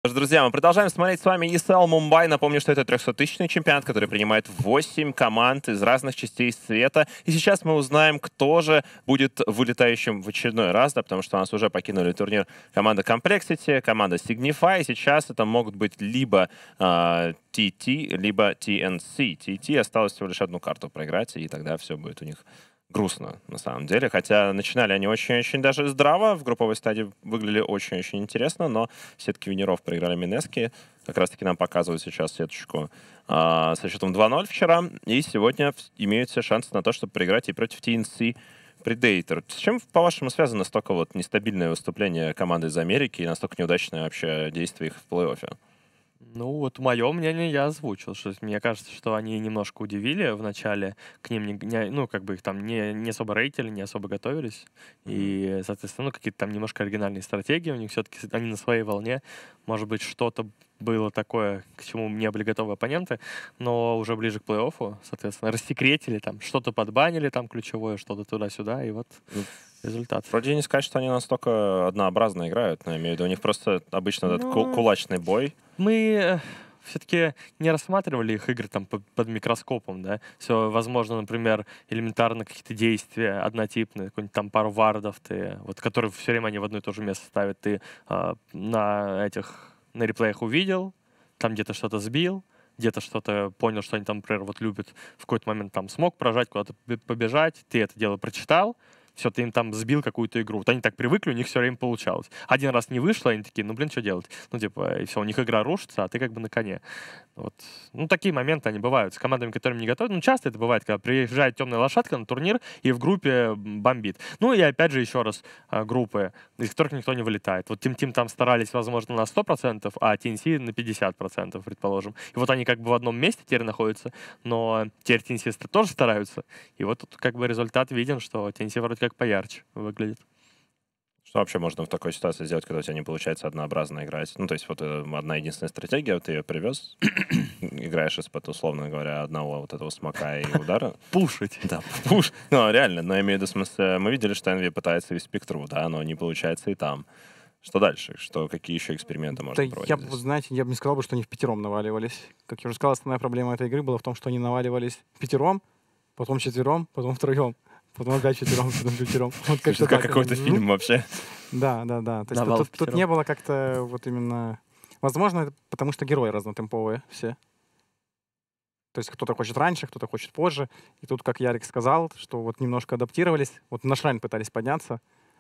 Друзья, мы продолжаем смотреть с вами ESL Мумбай. Напомню, что это 300-тысячный чемпионат, который принимает 8 команд из разных частей света. И сейчас мы узнаем, кто же будет вылетающим в очередной раз, да, потому что у нас уже покинули турнир команда Complexity, команда Signify. И сейчас это могут быть либо TT, либо TNC. TT осталось всего лишь одну карту проиграть, и тогда все будет у них грустно, на самом деле. Хотя начинали они очень-очень даже здраво. В групповой стадии выглядели очень-очень интересно, но сетки винеров проиграли Минески. Как раз-таки нам показывают сейчас сеточку со счетом 2-0 вчера. И сегодня имеют все шансы на то, чтобы проиграть и против TNC Predator. С чем, по-вашему, связано настолько вот нестабильное выступление команды из Америки и настолько неудачное вообще действие их в плей-оффе? Ну, вот мое мнение я озвучил, что мне кажется, что они немножко удивили в начале, к ним, ну, как бы их там не особо рейтили, не особо готовились, и, соответственно, ну, какие-то там немножко оригинальные стратегии у них все-таки, они на своей волне, может быть, что-то было такое, к чему не были готовы оппоненты, но уже ближе к плей-оффу, соответственно, рассекретили, там, что-то подбанили, там, ключевое, что-то туда-сюда, и вот результат. Вроде не сказать, что они настолько однообразно играют, но я имею в виду, у них просто обычно этот кулачный бой. Мы все-таки не рассматривали их игры там под микроскопом, да. Все, возможно, например, элементарно какие-то действия однотипные, какой-нибудь там пару вардов, вот, которые все время они в одно и то же место ставят, ты на реплеях увидел, там где-то что-то сбил, где-то что-то понял, что они там, например, вот любят в какой-то момент там смог прожать, куда-то побежать, ты это дело прочитал, все, ты им там сбил какую-то игру. Вот они так привыкли, у них все время получалось. Один раз не вышло, они такие, ну, блин, что делать? Ну, типа, и все, у них игра рушится, а ты как бы на коне. Вот. Ну, такие моменты, они бывают с командами, которыми не готовы. Ну, часто это бывает, когда приезжает темная лошадка на турнир и в группе бомбит. Ну, и опять же, еще раз, группы, из которых никто не вылетает. Вот Team там старались, возможно, на 100%, а TNC на 50%, предположим. И вот они как бы в одном месте теперь находятся, но теперь TNC тоже стараются. И вот тут как бы результат виден, что TNC вроде как поярче выглядит. Что вообще можно в такой ситуации сделать, когда у тебя не получается однообразно играть? Ну, то есть вот одна единственная стратегия, вот ты ее привез, играешь из-под, условно говоря, одного вот этого смока и удара. Пушить. Да, пуш. Ну, реально, но я имею в виду, в смысле, мы видели, что NV пытается весь спектру, да, но не получается и там. Что дальше? Какие еще эксперименты можно проводить? Я бы, знаете, я бы не сказал, что они впятером наваливались. Как я уже сказал, основная проблема этой игры была в том, что они наваливались впятером, потом четвером, потом втроем. Потом опять четвером, потом пятером. Вот как какой-то фильм вообще. Да. То есть тут не было как-то вот именно... Возможно, это потому что герои разнотемповые все. То есть кто-то хочет раньше, кто-то хочет позже. И тут, как Ярик сказал, что вот немножко адаптировались. Вот на Шрайн пытались подняться.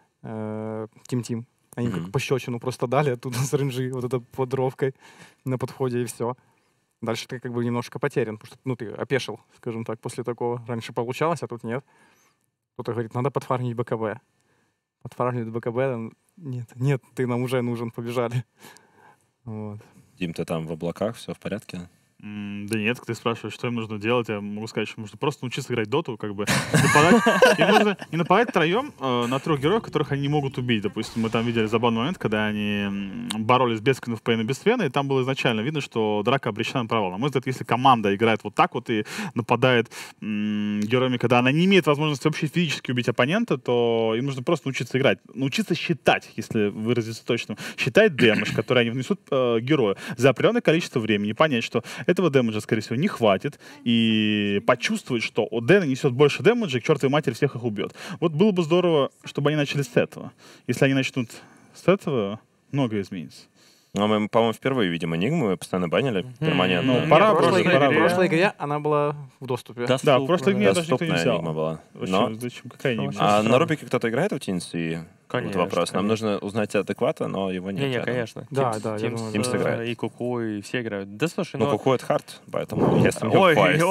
Тим. Они как пощечину просто дали оттуда с ренжи, вот этой подровкой на подходе, и все. Дальше ты как бы немножко потерян, потому что ты опешил, скажем так, после такого. Раньше получалось, а тут нет. Кто-то говорит, надо подфармить БКБ. Подфармить БКБ, нет, ты нам уже нужен, побежали. Вот. Дим, ты там в облаках, все в порядке? Да нет, ты спрашиваешь, что им нужно делать, я могу сказать, что нужно просто научиться играть доту, как бы. Им нужно не нападать втроем на 3 героев, которых они не могут убить. Допустим, мы там видели забавный момент, когда они боролись без скинов Пейна без Фена, и там было изначально видно, что драка обречена на провал. На мой взгляд, если команда играет вот так вот и нападает героями, когда она не имеет возможности вообще физически убить оппонента, то им нужно просто научиться играть. Научиться считать, если выразиться точно. Считать дэмэдж, который они внесут герою за определенное количество времени. Понять, что этого дэмэджа, скорее всего, не хватит. И почувствовать, что Дэн несет больше дэмэджа, и к чертовой матери всех их убьет. Вот было бы здорово, чтобы они начали с этого. Если они начнут с этого, многое изменится. Ну, мы, по-моему, впервые видим Энигму, постоянно банили перманентно. Ну, пора, в прошлой игре она была в доступе. Да, в прошлой игре даже никто не взял. Энигма была. Зачем? Какая Энигма? А на Рубике кто-то играет в TNC? Конечно. Вот вопрос. Нам нужно узнать адеквата, но его нет. Не, конечно. Да, Тимс играет. И Куку, и все играют. Да слушай, ну... Куку это хард, поэтому если не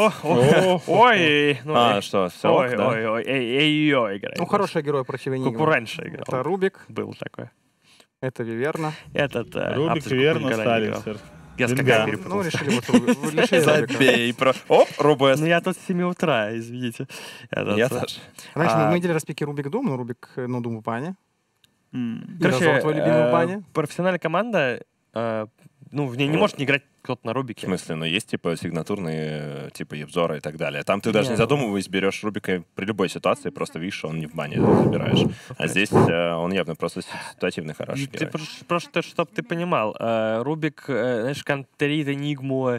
ой, что, все ок, да? Ой, играет. Ну, хороший герой против Энигмы. Куку раньше играл. Это Рубик. Был такой. Это Виверна. Рубик, Виверна, Саленсер. Я скакал перепутал. Ну, решили вот Забей. Оп, Рубес. Ну, я тут с 7 утра, извините. Я тоже. Раньше мы видели распики Рубик Дум, но Рубик, Дум в бане. Короче, твой любимый в бане. Профессиональная команда, в ней не может не играть кто-то на Рубике. В смысле? Ну, есть, типа, сигнатурные, типа, Ебзора и так далее. Там ты даже не задумываясь берешь Рубика при любой ситуации, просто видишь, что он не в бане забираешь. А здесь он явно просто ситуативный хороший герой. Просто, чтобы ты понимал, Рубик, знаешь, контрит Энигму,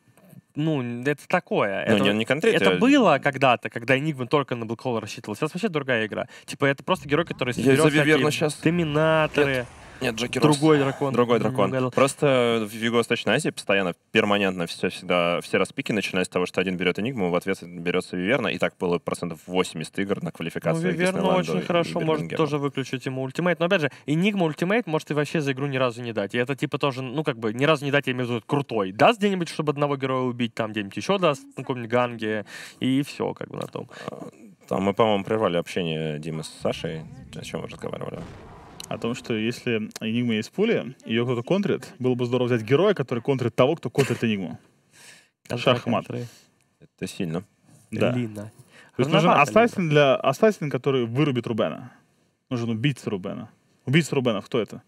ну, это такое. Ну, не контрит. Это было когда-то, когда Энигма только на Black Hole рассчитывал. Сейчас вообще другая игра. Типа, это просто герой, который соберет всякие доминаторы. Нет, Джеки Росс. Другой дракон. Просто в Юго-Восточной Азии постоянно, перманентно все распики, начиная с того, что один берет Энигму, в ответ берется Виверна, и так было 80% игр на квалификации. Ну, Виверна очень хорошо может тоже выключить ему ультимейт. Но опять же, Энигма ультимейт может и вообще за игру ни разу не дать. И это типа тоже, ну как бы, ни разу не дать, я имею в виду, крутой. Даст где-нибудь, чтобы одного героя убить, там где-нибудь еще даст, на каком-нибудь ганге, и все, как бы на том. Там мы, по-моему, прервали общение Димы с Сашей. О чем мы разговаривали? О том, что если Энигма есть в пуле, ее кто-то контрит, было бы здорово взять героя, который контрит того, кто контрит Энигму. Шахмат. Это сильно. Да. То есть нужен ассасин, который вырубит Рубена. Нужен убийца Рубена. Убийца Рубена, кто это?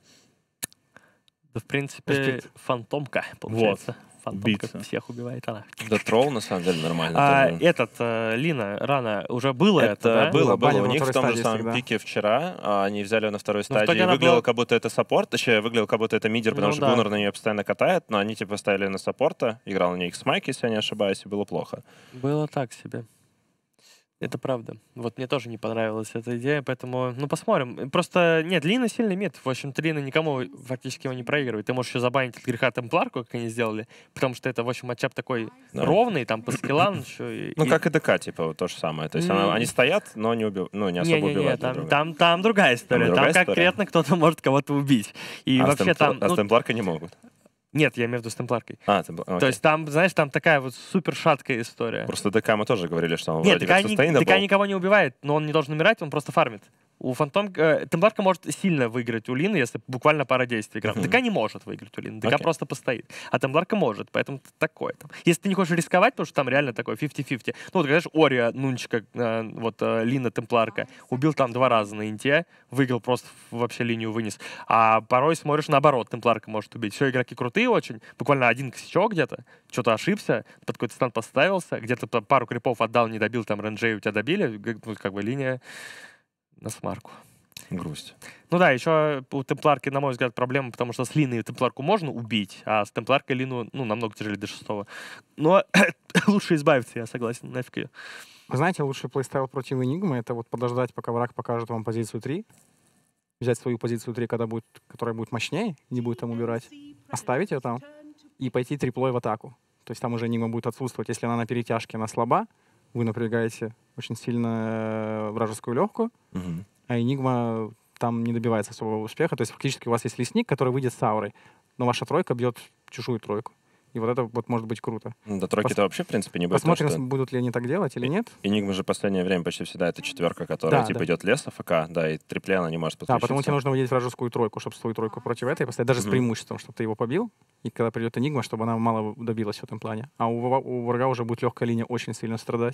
Да, в принципе, фантомка, получается. Вот. Фантомка всех убивает она. Да, тролл, на самом деле, нормально. Лина, рано уже было это, да? Было. У них в том же самом пике вчера они взяли ее на второй стадии. Выглядело, как будто это саппорт, точнее, выглядело, как будто это мидер, потому что Гуннар на нее постоянно катает, но они, типа, ставили на саппорта, играл на ней X-Mike, если я не ошибаюсь, и было плохо. Было так себе. Это правда. Вот мне тоже не понравилась эта идея, поэтому, ну, посмотрим. Просто, нет, Лина сильный мид. В общем-то, Лина никому фактически его не проигрывает. Ты можешь еще забанить от греха Темпларку, как они сделали, потому что это, в общем, матчап такой ровный, там, по скиллам еще. Ну, как и ДК, типа, вот то же самое. То есть они стоят, но не особо убивают. Там другая история. Там конкретно кто-то может кого-то убить. И вообще там... А с Темпларкой не могут. Нет, я имею в виду с Темпларкой. То есть там, знаешь, там такая вот супер шаткая история. Просто ДК мы тоже говорили, что он вроде как sustainable. ДК никого не убивает, но он не должен умирать, он просто фармит. У Темпларка может сильно выиграть у Лины, если буквально пара действий играть. ДК не может выиграть у Лины, ДК просто постоит. А Темпларка может, поэтому такое там. Если ты не хочешь рисковать, потому что там реально такое 50-50. Ну, вот, знаешь, Ория, Нунчика, Лина, Темпларка убил там 2 раза на инте, выиграл, просто вообще линию вынес. А порой смотришь наоборот, Темпларка может убить. Все игроки крутые очень, буквально один косячок где-то, что-то ошибся, под какой-то стан поставился, где-то пару крипов отдал, не добил, там ренджей у тебя добили, ну, как бы линия на смарку. Грусть. Ну да, еще у Темпларки, на мой взгляд, проблема, потому что с Линой Темпларку можно убить, а с Темпларкой Лину, ну, намного тяжелее до 6-го. Но лучше избавиться, я согласен, нафиг ее. Вы знаете, лучший плейстайл против Энигмы — это вот подождать, пока враг покажет вам позицию 3, взять свою позицию 3, которая будет мощнее, не будет там убирать, оставить ее там и пойти триплой в атаку. То есть там уже Энигма будет отсутствовать. Если она на перетяжке, она слаба, вы напрягаете очень сильно вражескую легкую, а Энигма там не добивается особого успеха. То есть фактически у вас есть лесник, который выйдет с аурой, но ваша тройка бьет чужую тройку. И вот это вот может быть круто. До тройки-то вообще, в принципе, не будет. Посмотрим, будут ли они так делать или нет. Энигма же в последнее время почти всегда это четверка, которая идет лес АФК, да, и трипле она не может подключиться. Да, потому тебе нужно выделить вражескую тройку, чтобы свою тройку против этой поставить, даже с преимуществом, чтобы ты его побил, и когда придет Энигма, чтобы она мало добилась в этом плане. А у врага уже будет легкая линия очень сильно страдать.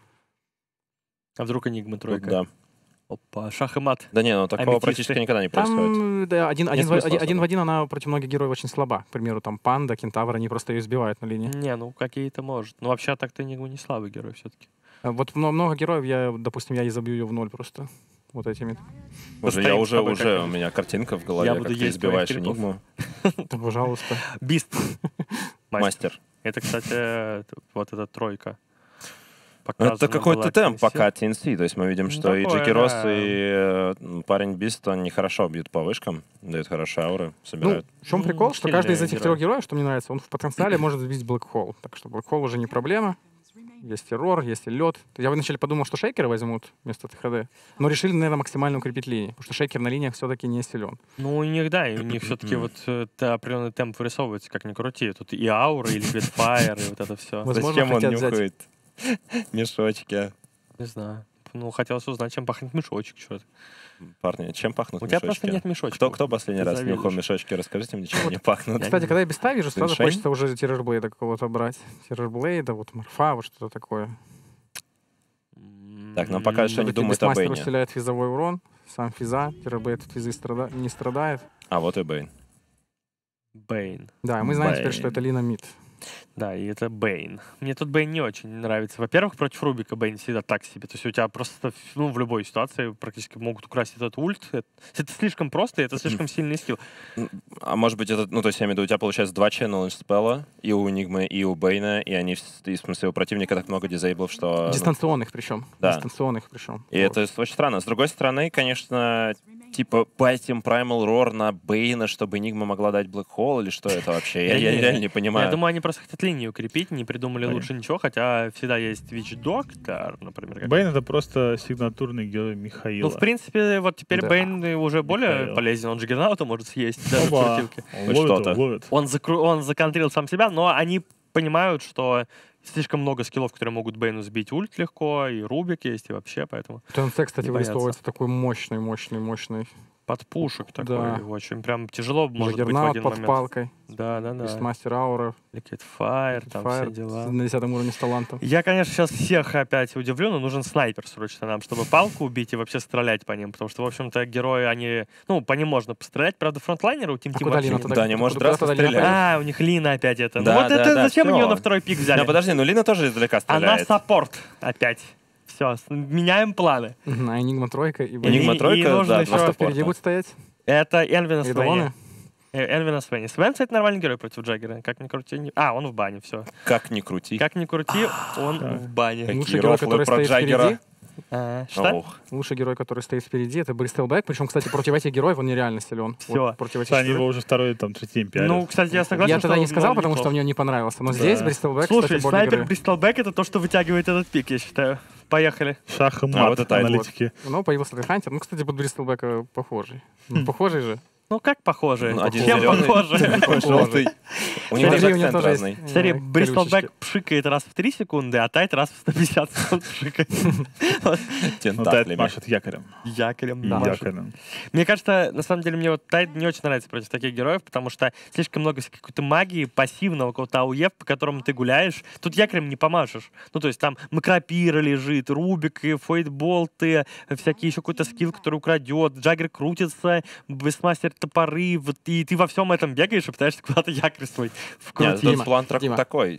А вдруг Энигма тройка? Да. Опа, шах и мат. Да не, ну такого практически никогда не происходит. Там, да, один в один она против многих героев очень слаба. К примеру, там Панда, Кентавр, они просто ее сбивают на линии. Не, ну какие-то может. Ну вообще так-то Энигма не слабый герой все-таки. Вот много героев, допустим, я и забью ее в 0 просто. Вот этими. Уже у меня картинка в голове, как ты избиваешь Энигму. Пожалуйста. Бист. Мастер. Это, кстати, вот эта тройка. Это какой-то темп пока TNC. То есть мы видим, что и Джеки Росс, и парень Бист, они хорошо бьют по вышкам, дают хорошие ауры, собирают. В чем прикол, что каждый из этих 3 героев, что мне нравится, он в потенциале может сбить Black Hole. Так что Black Hole уже не проблема. Есть террор, есть лед. Я вначале подумал, что шейкеры возьмут вместо ТХД, но решили, наверное, максимально укрепить линии, потому что шейкер на линиях все-таки не силен. Ну, у них, да, и у них все-таки вот определенный темп вырисовывается, как ни крути. Тут и аура, и Ликвидфайр, и вот это все. Зачем он нюхает мешочки? Не знаю. Ну, хотелось узнать, чем пахнет мешочек, что-то. Парни, чем пахнут мешочки? У тебя просто нет мешочка. Кто последний раз нюхал мешочки? Расскажите мне, чем они пахнут. Кстати, когда я биста вижу, сразу хочется уже террорблейда какого-то брать. Террорблейда, вот Морфа, вот что-то такое. Так, но пока что не думают о Бэйне. Мастер усиляет физовой урон, сам физа, террорблейд от физы не страдает. А вот и Бэйн. Бэйн. Да, мы знаем теперь, что это Лина Мид. Да, и это Бэйн. Мне тут Бэйн не очень нравится. Во-первых, против Рубика Бэйн всегда так себе. То есть у тебя просто в любой ситуации практически могут украсть этот ульт. Это слишком просто, и это слишком сильный скилл. А может быть, это, то есть я имею в виду, у тебя получается 2 challenge спелла, и у Энигмы, и у Бэйна, и они, в смысле, у противника так много дизейблов, что... Дистанционных причем. Да. Дистанционных причем. И это очень странно. С другой стороны, конечно, типа байтим Primal Roar на Бэйна, чтобы Энигма могла дать Black Hole, или что это вообще? Я реально не понимаю. Я думаю, они просто хотят линию укрепить, не придумали лучше ничего, хотя всегда есть Witch Doctor, например. Бэйн — это просто сигнатурный герой Михаила. Ну, в принципе, вот теперь Бэйн уже более полезен, он же Джиггернаута может съесть даже в крутилке. Ловит. Он законтрил сам себя, но они понимают, что слишком много скиллов, которые могут Бэйну сбить ульт легко, и Рубик есть, и вообще, поэтому... ТНЦ, кстати, вырисовывается такой мощный. Подпушек такой, Да. очень прям тяжело может быть в Джаггернаут один под момент. палкой. Да. Мастер Аура. Liquid Fire, там все дела. На 10 уровне с талантом. Я, конечно, сейчас всех опять удивлю, но нужен снайпер срочно нам, чтобы палку убить и вообще стрелять по ним, потому что, в общем-то, герои, они... Ну, по ним можно пострелять, правда, фронтлайнеры у Тим Тим вообще нет. Да, не может драться стрелять. А, у них Лина опять это. Да, Ну вот это да, зачем всё. ее на второй пик взяли? Да, подожди, Лина тоже издалека стреляет. Она саппорт опять. Все, меняем планы. А Энигма тройка и Энигма тройка, нужно да, еще- два Что саппорта. впереди будет стоять? Это Энвина И Свенни. Долоны? Энвина Свенни. Свен, кстати, нормальный герой против Джаггера. Как ни крути. А, он в бане, все. Как ни крути. Как ни крути, он в бане. Какие Лучший герой, рофлы который про стоит Джаггера. впереди. Что? Ох. Лучший герой, который стоит впереди, это Бристелбэк. Причем, кстати, против этих героев он нереально силен. Всё. Вот против этих Они его четверых. уже второй, там, третий день пиарят. Ну, кстати, я согласен, Я тогда что не сказал, он потому что неплох. мне не понравился. Но здесь Бристелбэк, Слушай, кстати, более снайпер герой. Бристелбэк — это то, что вытягивает этот пик, я считаю. Поехали. Шах и А, мат, вот это аналитики. Ну, появился Хантер. Ну, кстати, под Бристелбэка похожий. Ну, похожий же. Ну, как похоже? Один Чем зеленый, похоже? другой желтый. У них Смотри, даже у него акцент тоже разный. есть, Смотри, колючечки. Бристелбэк пшикает раз в 3 секунды, а Тайт раз в 150 секунд пшикает. Ну, Тайт Тентаклями. машет якорем. Якорем. Да. машет. Якорем. Мне кажется, на самом деле, мне вот Тайт не очень нравится против таких героев, потому что слишком много какой-то магии, пассивного какого-то АУЕФ, по которому ты гуляешь. Тут якорем не помашешь. Ну, то есть там Макропира лежит, Рубик, и Фейтболты, всякие еще какой-то скилл, который украдет, Джаггер крутится, Бестмастер топоры, вот, и ты во всем этом бегаешь и пытаешься куда-то якорь свой Нет, вкрутить. тут план Дима. такой.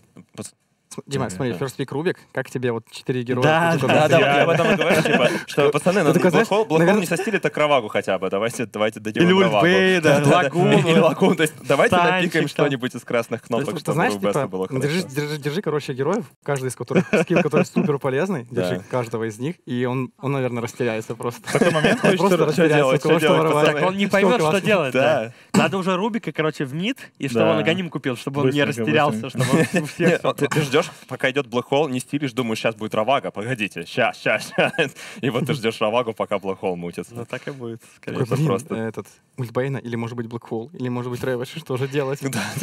Дима, смотри, First Pick Рубик, как тебе вот 4 героя? Да, Тут Да, вот да, это- вот я об этом и говорю, типа, что, пацаны, надо такой, знаешь, Блэкхол наверное- не состилит, а Кровагу хотя бы. Давайте дадим Или им Кровагу. Ультбейда, Да-да-да. Лагуну. Или Лагуну. То есть давайте Танчик напикаем там. что-нибудь из красных кнопок, Ты чтобы знаешь, у Беста типа, было хорошо. держи, короче, героев, каждый из которых скилл, который супер полезный, Да. держи каждого из них, и он, наверное, растеряется просто. В такой момент Просто хочется... растеряется, делать, у кого что что делать, воровать. пацаны? Так он не Всё поймет, что классно. делать. Да. Надо уже Рубика, короче, в мид, и чтобы Да. он аганим купил, чтобы он не Быстренько, растерялся, чтобы он у всех... Нет, ты ждешь, пока идет Black Hole, не стилишь, думаешь, сейчас будет Равага, погодите, сейчас. И вот ты ждешь Равагу, пока Black Hole мутится. Ну так и будет, скорее Такой, Это блин, просто- этот, Ультбейна, или может быть Блэкхол, или может быть Рэвидж, что же делать?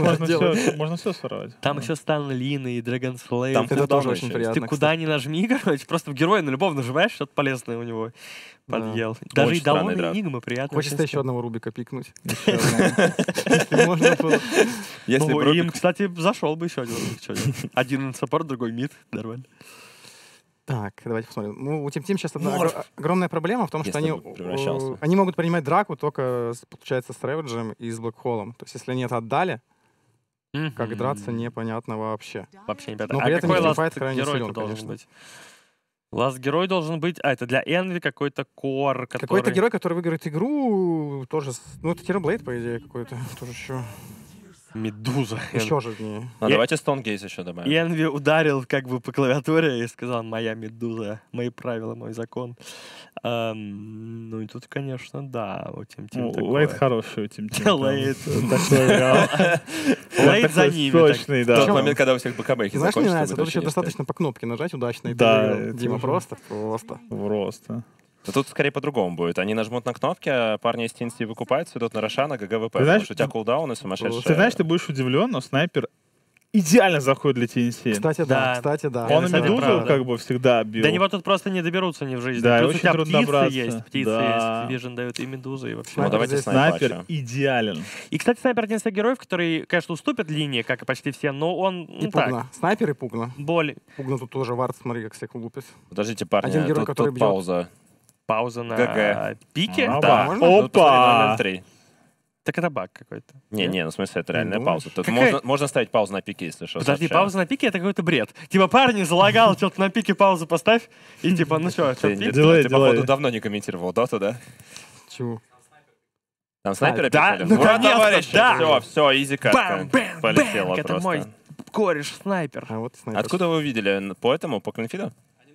Можно все своровать. Там еще Стан Лин и Драгон Слейв. Там Это кулдаун тоже еще очень есть. Ты приятно. куда ни нажми, короче, просто в героя на любого нажимаешь, что-то полезное у него подъел. Даже Очень и Далон странный и драфт. Энигма приятно. Хочется еще одного Рубика пикнуть. Если можно было. Если Ну, бы им, Рубик- кстати, зашел бы еще один Рубик. Чё делать? Один саппорт, другой мид. Нормально. Так, давайте посмотрим. Ну, у Team Team сейчас Морф. огромная проблема в том, что Если они, бы превращался. они могут принимать драку только, получается, с Рэвиджем и с Блэкхолом. То есть, если они это отдали, как драться, непонятно вообще. Вообще непонятно. Но А при этом какой Team ласт Fight крайне герой силен, должен конечно. быть? Ласт герой должен быть... А, это для Энви какой-то кор, который... Какой-то герой, который выиграет игру, тоже... Ну, это Террорблейд, по идее, какой-то. Тоже еще... Медуза. Еще же не... Ну, давайте Стоунгейз еще добавим. Энви ударил как бы по клавиатуре и сказал: «Моя медуза, мои правила, мой закон». Ну и тут, конечно, да, у Тим Тим Лейт хороший у Тим Тим. Лейт. Такой Лейт за ними. так. Сочный, В тот да. момент, когда у всех бэкамейки Знаешь, мне закончатся, нравится, тут будет еще очень достаточно по кнопке нажать удачно, и ты Да, выиграл. это Дима, уже- просто. Просто. Да тут скорее по-другому будет. Они нажмут на кнопки, а парни из TNC выкупаются, идут на Рошана, ГГВП. Ты знаешь, Потому что у тебя кулдауны сумасшедшие. Ты знаешь, ты будешь удивлен, но снайпер идеально заходит для TNC. Кстати, Да. да. Он и кстати, Медузу правда. как бы всегда бил. До него тут просто не доберутся ни в жизни. Да, и Плюс у очень тебя трудно птицы добраться. есть, Да. Vision дают и медузы, и вообще. Ну, давайте здесь снайпача. Снайпер идеален. И, кстати, снайпер один из тех героев, который, конечно, уступит линии, как и почти все, но он, И ну так, Пугна. Снайпер и Пугна. более... Пугна тут тоже вард, смотри, как всех лупит. Подождите, парни, Один герой, тут который бьет. пауза. Пауза на ГГ. пике. Опа. Да. можно? Ну, посмотри, Опа! 0-0-3. Так это баг какой-то. Не, ну в смысле, это реальная пауза. Тут можно ставить паузу на пике, если что. Подожди, пауза на пике — это какой-то бред. Типа, парни, залагал, что-то на пике паузу поставь, и типа, ну что, ты, походу, давно не комментировал доту, да? Чего? Там снайперы да, писали? Ура, товарищи! да. Все, изи катка. Полетело это просто. мой кореш снайпер. А вот снайпер. Откуда вы увидели? По этому, по клинфиду?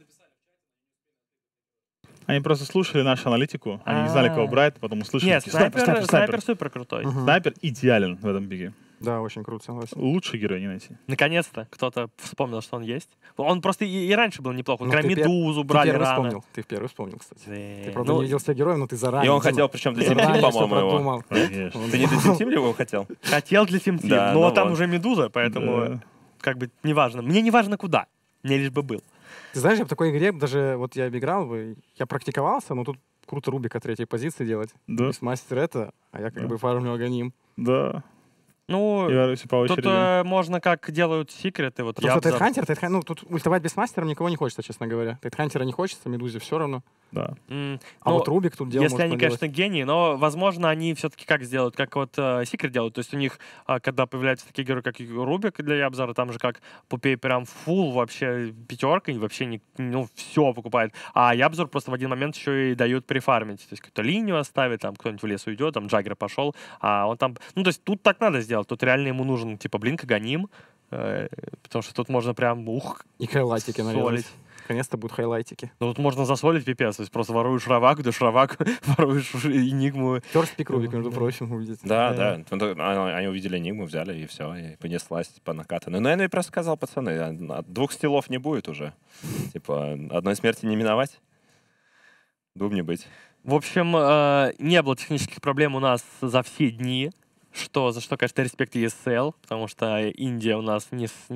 Они просто слушали нашу аналитику, они не знали, кого брать, потом услышали. Нет, снайпер супер крутой. Снайпер идеален в этом пике. Да, очень круто, согласен. Лучший герой не найти. Наконец-то кто-то вспомнил, что он есть. Он просто и раньше был неплох. Вот Медузу брали рано. Ты в первый вспомнил, кстати. Ты, Ну, правда, не видел себя героем, но ты заранее. И он хотел, причем для Team Team, по-моему, его. Конечно. Ты не для Team Team ли его хотел? Хотел для Team Team, Да, но ну там вот. уже Медуза, поэтому как бы неважно. Мне не важно куда, мне лишь бы был. Ты знаешь, я в такой игре даже, вот я обыграл бы, я практиковался, но тут круто Рубика третьей позиции делать. Да. Мастер это, а я как бы фармлю Аганим. Да. Ну, И по тут очереди. можно, как делают секреты. Вот я Просто Тейдхантер, ну тут ультовать без мастера никого не хочется, честно говоря. Тейдхантера не хочется, Медузе все равно. Да. А вот Рубик тут делал. Если они, конечно, гении, но, возможно, они все-таки как сделают, как вот секрет делают. То есть у них, когда появляются такие герои, как Рубик для Ябзара, там же как Пупей прям фул вообще пятерка, и вообще все покупает. А Ябзар просто в один момент еще и дают прифармить. То есть кто-то линию оставит, там кто-нибудь в лес уйдет, там Джаггер пошел, а он там... Ну, то есть тут так надо сделать. Тут реально ему нужен, типа, блин, Аганим, потому что тут можно прям, И хайлайтики, наверное. Наконец-то будут хайлайтики. Ну, тут можно засолить пипец, то есть просто воруешь Раваку, даешь Раваку, воруешь Энигму. Ферст-пик Рубик, между прочим, увидите. Да. Они увидели Энигму, взяли, и все, и понеслась по накатанной. Ну, наверное, я просто сказал, пацаны, от 2 стилов не будет уже. Типа, одной смерти не миновать, двум не быть. В общем, не было технических проблем у нас за все дни, за что, конечно, респект ESL, потому что Индия у нас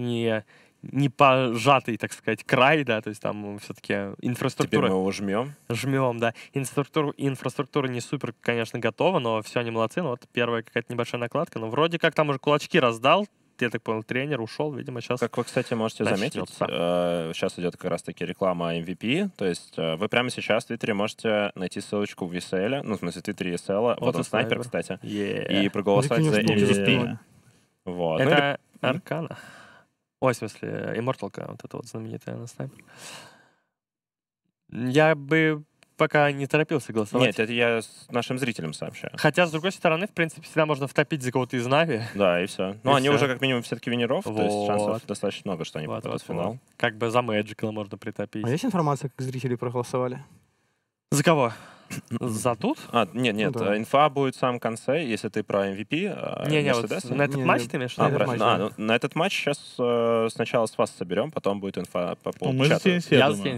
не пожатый, так сказать, край, да, то есть там все-таки инфраструктура... Теперь мы его жмем. Жмем, да. Инфраструктура не супер, конечно, готова, но все они молодцы. Ну, вот первая какая-то небольшая накладка, но вроде как там уже кулачки раздал, я так понял, тренер ушел, видимо, сейчас... Как вы, кстати, можете заметить, сейчас идет как раз-таки реклама MVP, то есть вы прямо сейчас в Твиттере можете найти ссылочку в ESL, ну, в смысле, в Твиттере ESL, вот он снайпер, кстати, и проголосовать за MVP. Вот. Это Аркана. Ой, в смысле, Immortal, вот это вот знаменитая на снайпер. Я бы пока не торопился голосовать. Нет, это я с нашим зрителям сообщаю. Хотя, с другой стороны, в принципе, всегда можно втопить за кого-то из Нави. Да, и все. Ну, они уже как минимум все-таки винеров, то есть Вот. шансов достаточно много, что они попадут в финал. Как бы за Мэджикла можно притопить. А есть информация, как зрители проголосовали? За кого? За тут? Нет, Ну да. инфа будет в самом конце, если ты про MVP. Не, вот на этот матч ты имеешь в виду? На этот матч сейчас сначала с вас соберем, потом будет инфа по поводу Мы за чата. TNC, я думаю.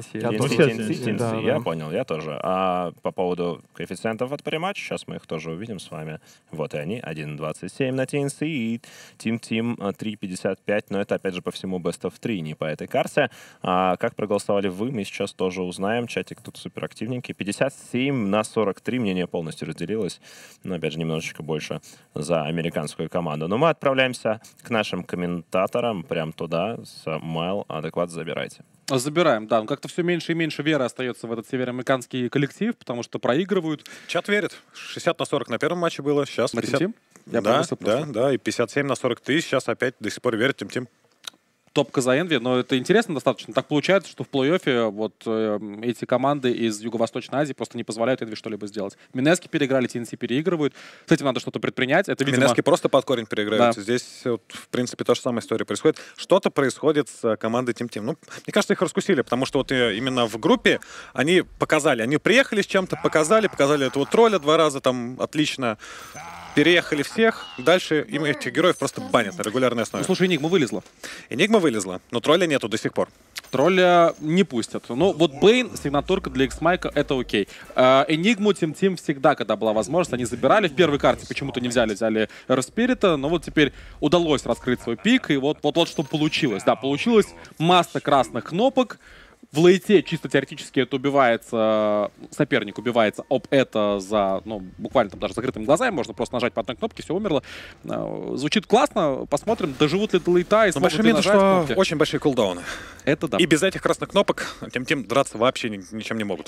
TNC, я да. понял, я тоже. А по поводу коэффициентов от прематча, сейчас мы их тоже увидим с вами. Вот и они, 1.27 на TNC и Team 3.55, но это опять же по всему Best of 3, не по этой карте. А как проголосовали вы, мы сейчас тоже узнаем. Чатик тут супер активненький. 57 на 43, мнение полностью разделилось, но опять же немножечко больше за американскую команду. Но мы отправляемся к нашим комментаторам, прям туда, с Майл, адекват забирайте. Забираем, да. Как-то все меньше и меньше веры остается в этот североамериканский коллектив, потому что проигрывают. Чат верит. 60 на 40 на первом матче было, сейчас 50. Да, и 57 на 43, сейчас опять до сих пор верит Team. Топка за Энви, но это интересно достаточно. Так получается, что в плей-оффе вот эти команды из Юго-Восточной Азии просто не позволяют Энви что-либо сделать. Минески переиграли, TNC переигрывают. С этим надо что-то предпринять. Это, видимо... Минески просто под корень переигрываются. Да. Здесь, вот, в принципе, та же самая история происходит. Что-то происходит с командой Team. Ну, мне кажется, их раскусили, потому что вот именно в группе они показали. Они приехали с чем-то, показали этого тролля 2 раза, там, отлично. Переехали всех, дальше им этих героев просто банят на регулярной основе. Ну, слушай, Энигма вылезла. Энигма вылезла, но тролля нету до сих пор. Тролля не пустят. Ну, вот Бэйн, сигнатурка для X-Майка, это окей. Энигму Team всегда, когда была возможность, они забирали. В первой карте почему-то не взяли Распирита, но вот теперь удалось раскрыть свой пик, и вот что получилось. Да, получилась масса красных кнопок. В лейте чисто теоретически это убивается, соперник убивается об это за, буквально там даже закрытыми глазами, можно просто нажать по одной кнопке, все умерло. Звучит классно, посмотрим, доживут ли до лейта и смогут ли нажать что кнопки. очень большие кулдауны. Это да. И без этих красных кнопок Team драться вообще ничем не могут.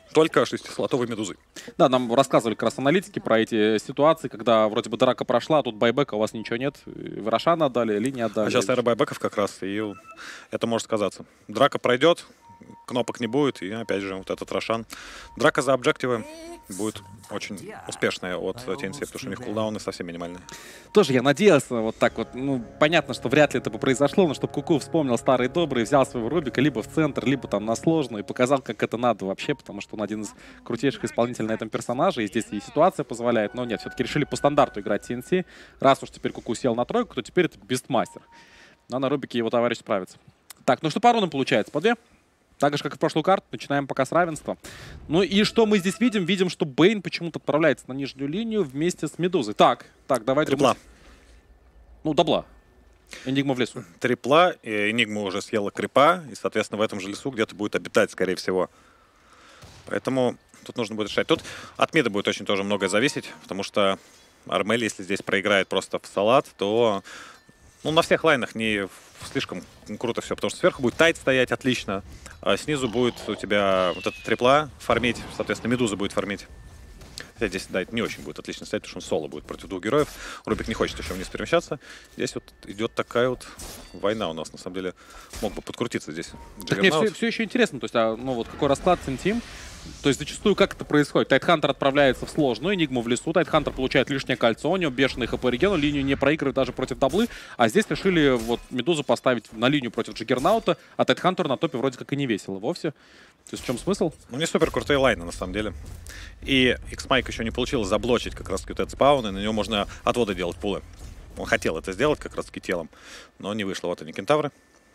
только 6-слотовой медузой. Да, нам рассказывали как раз аналитики про эти ситуации, когда вроде бы драка прошла, а тут байбека, у вас ничего нет. Вы Рошана отдали, линии отдали. А сейчас эра байбеков как раз, и это может сказаться. Драка пройдет, кнопок не будет, и опять же вот этот Рошан. Драка за объективы будет очень успешная от TNC, потому что у них кулдауны совсем минимальные. Тоже я надеялся вот так вот. Ну, понятно, что вряд ли это бы произошло, но чтобы Куку вспомнил старый добрый, взял своего Рубика либо в центр, либо там на сложную и показал, как это надо вообще, потому что он один из крутейших исполнителей на этом персонаже, и здесь и ситуация позволяет. Но нет, все-таки решили по стандарту играть TNC. Раз уж теперь Куку сел на тройку, то теперь это бестмастер. Но на Рубике его товарищ справится. Так, ну что по рунам получается? По 2? Так же, как и в прошлую карту, начинаем пока с равенства. Ну и что мы здесь видим? Видим, что Бейн почему-то отправляется на нижнюю линию вместе с Медузой. Так, давай. Трипла. Ну, дабла. Энигма в лесу. Трипла, и Энигма уже съела крипа, и, соответственно, в этом же лесу где-то будет обитать, скорее всего. Поэтому тут нужно будет решать. Тут от мида будет очень тоже многое зависеть, потому что Армель, если здесь проиграет просто в салат, то на всех лайнах не слишком круто все, потому что сверху будет тайт стоять отлично, а снизу будет у тебя вот эта трипла фармить, соответственно, Медуза будет фармить. Хотя здесь дайт не очень будет отлично стоять, потому что он соло будет против двух героев. Рубик не хочет еще вниз перемещаться. Здесь вот идет такая вот война у нас, на самом деле. Мог бы подкрутиться здесь. Так мне все еще интересно, то есть, вот какой расклад Team. То есть зачастую как это происходит? Тайтхантер отправляется в сложную, Энигму в лесу, Тайтхантер получает лишнее кольцо, у него бешеный хп реген, линию не проигрывает даже против даблы, а здесь решили вот Медузу поставить на линию против Джиггернаута, а Тайтхантер на топе вроде как и не весело вовсе. То есть в чем смысл? Ну, не супер крутые лайны, на самом деле. И X-Mike еще не получилось заблочить как раз вот этот спаун, и на него можно отводы делать пулы. Он хотел это сделать как раз таки телом, но не вышло. Вот они, кентавры.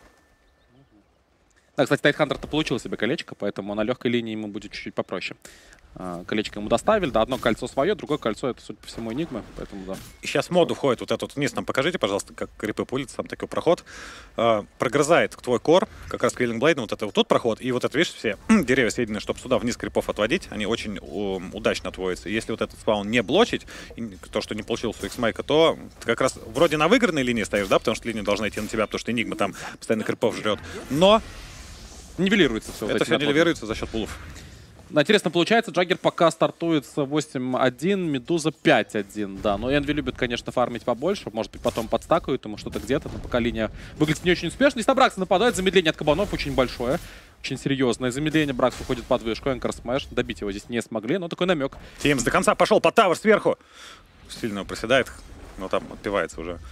Да, кстати, Тайтхантер-то получил себе колечко, поэтому на легкой линии ему будет чуть-чуть попроще. Колечко ему доставили, да, одно кольцо свое, другое кольцо это, судя по всему, Энигмы, поэтому да. И сейчас в моду входит вот этот вниз, нам покажите, пожалуйста, как крипы пулятся, там такой проход. Прогрызает твой кор, как раз Квиллингблейдом, вот это вот тут проход, и вот это, видишь, все деревья съедены, чтобы сюда вниз крипов отводить, они очень удачно отводятся. Если вот этот спаун не блочить, то, что не получилось у X-Mike, то ты как раз вроде на выигранной линии стоишь, да, потому что линия должна идти на тебя, потому что Энигма там постоянно крипов жрет, но нивелируется все. Это все нивелируется за счет пулов. Да, интересно получается, Джаггер пока стартует с 8-1, Медуза 5-1, да. Но Энви любит, конечно, фармить побольше, может быть, потом подстакают ему что-то где-то, но пока линия выглядит не очень успешно. Если Бракс нападает, замедление от кабанов очень большое, очень серьезное. Замедление, Бракс уходит под вышку, Энкор смэш, добить его здесь не смогли, но такой намек. Тимс до конца пошел под тавер сверху. Сильно проседает, но там отпивается уже.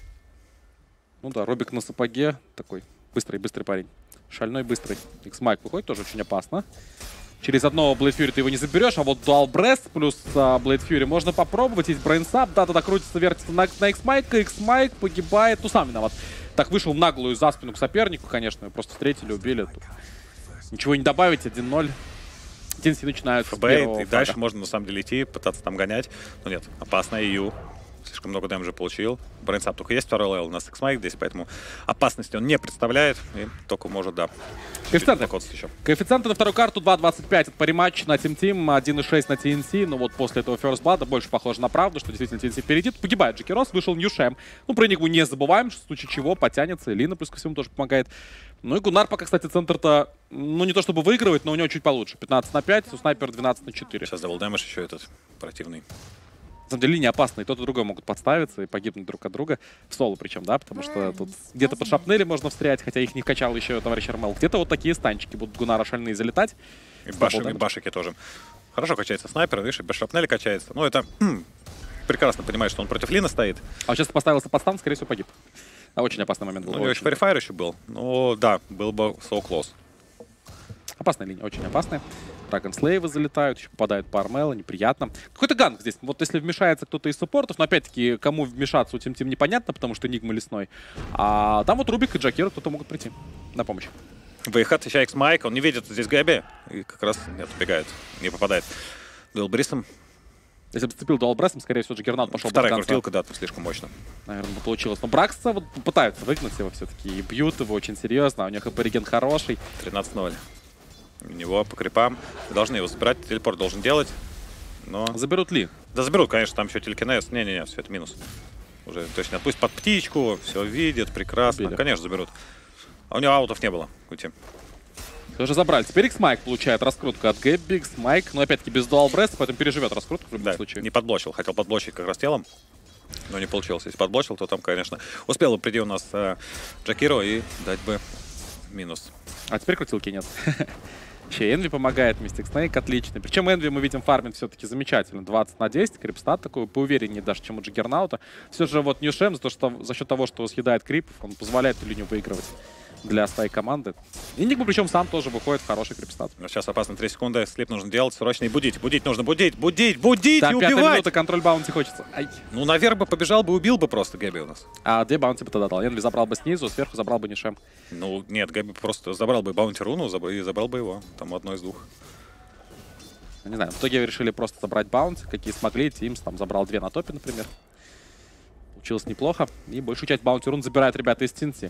Ну да, Робик на сапоге, такой быстрый парень. Шальной, быстрый. X-Mike выходит, тоже очень опасно. Через одного Blade Fury ты его не заберешь, а вот Dual Breast плюс Blade Fury можно попробовать. Есть брейнсап, да, тогда крутится, вертится на X-Mike, X-Mike погибает, ну сам виноват. Так, вышел в наглую за спину к сопернику, конечно, просто встретили, убили. Тут ничего не добавить, 1-0. TNC начинают с первого и дальше можно на самом деле идти, пытаться там гонять. Но нет, опасно, EU. Слишком много дэмэджа получил. Брейнсап только есть, второй левел у нас X-Mike здесь, поэтому опасности он не представляет. И только может, да. Коэффициенты на вторую карту 2.25. Это париматч на Team 1.6 на TNC. Но вот после этого First Blood больше похоже на правду, что действительно TNC впереди. Погибает Джекерос, вышел Ньюшем. Ну, про него не забываем, что в случае чего потянется. И Лина плюс ко всему тоже помогает. Ну и Гуннар пока, кстати, центр-то, ну не то чтобы выигрывает, но у него чуть получше. 15-5, у снайпера 12-4. Сейчас дабл дэмэдж еще этот противный. На самом деле линии опасные, тот и другой могут подставиться и погибнуть друг от друга. В соло причем, да, потому что тут где-то под шапнели можно встрять, хотя их не качал еще товарищ Армел. Где-то вот такие станчики будут Гуннара шальные залетать. И башики тоже. Хорошо качается снайпер, видишь, и без шапнели качается. Ну это прекрасно понимает, что он против Лина стоит. А вот сейчас поставился под стан, скорее всего, погиб. Очень опасный момент был. У него еще Free Fire еще был. Ну да, был бы so close. Опасная линия, очень опасная. Драгонслейвы залетают, еще попадают по Армелу, неприятно. Какой-то ганг здесь. Вот если вмешается кто-то из суппортов, но опять-таки, кому вмешаться у Team непонятно, потому что Энигма лесной. А там вот Рубик и Джакир кто-то могут прийти на помощь. Выход, еще X-Mike, он не видит здесь Гэби. И как раз нет, убегает, не попадает. Дуэл Брисом. Если бы зацепил дуалбрестом, скорее всего, Джиггернаут пошел бы до конца. Вторая крутилка, да, тут слишком мощно. Наверное, бы получилось. Но Бракса вот пытаются выгнать его все-таки. И бьют его очень серьезно. У него хп-реген хороший. 13-0. У него по крипам. Должны его забирать. Телепорт должен делать. Но... Заберут ли? Да заберут, конечно, там еще телекинез. Не-не-не, все, это минус. Уже точно. Пусть под птичку, все видит, прекрасно. Убили. Конечно, заберут. А у него аутов не было. Уйти. Тоже забрали. Теперь X-Mike получает раскрутку от Гэбби. X-Mike, но опять-таки без дуал бреста, поэтому переживет раскрутку в любом случае. Не подблочил. Хотел подблочить как раз телом, но не получилось. Если подблочил, то там, конечно, успел бы прийти у нас Джакиро и дать бы минус. А теперь крутилки нет. Еще Энви помогает, Мистик Снейк отличный. Причем Энви мы видим фармит все-таки замечательно. 20 на 10, крипстат такой поувереннее даже, чем у Джиггернаута. Все же вот Ньюшем за счет того, что съедает крипов, он позволяет эту линию выигрывать для своей команды. Энигма причем сам тоже выходит в хороший крипстат. Сейчас опасно 3 секунды, слип нужно делать срочно и будить. Будить нужно, будить и убивать! Да, 5-я минута, контроль баунти хочется. Ай. Ну, наверх бы побежал бы, убил бы просто Гэби у нас. А 2 баунти бы тогда дал. Энви забрал бы снизу, сверху забрал бы Нишем. Ну, нет, Гэби просто забрал бы баунти руну и забрал бы его. Там одно из двух. Не знаю, в итоге решили просто забрать баунти, какие смогли. Тимс там забрал 2 на топе, например. Получилось неплохо. И большую часть баунти рун забирают ребята из Тинси.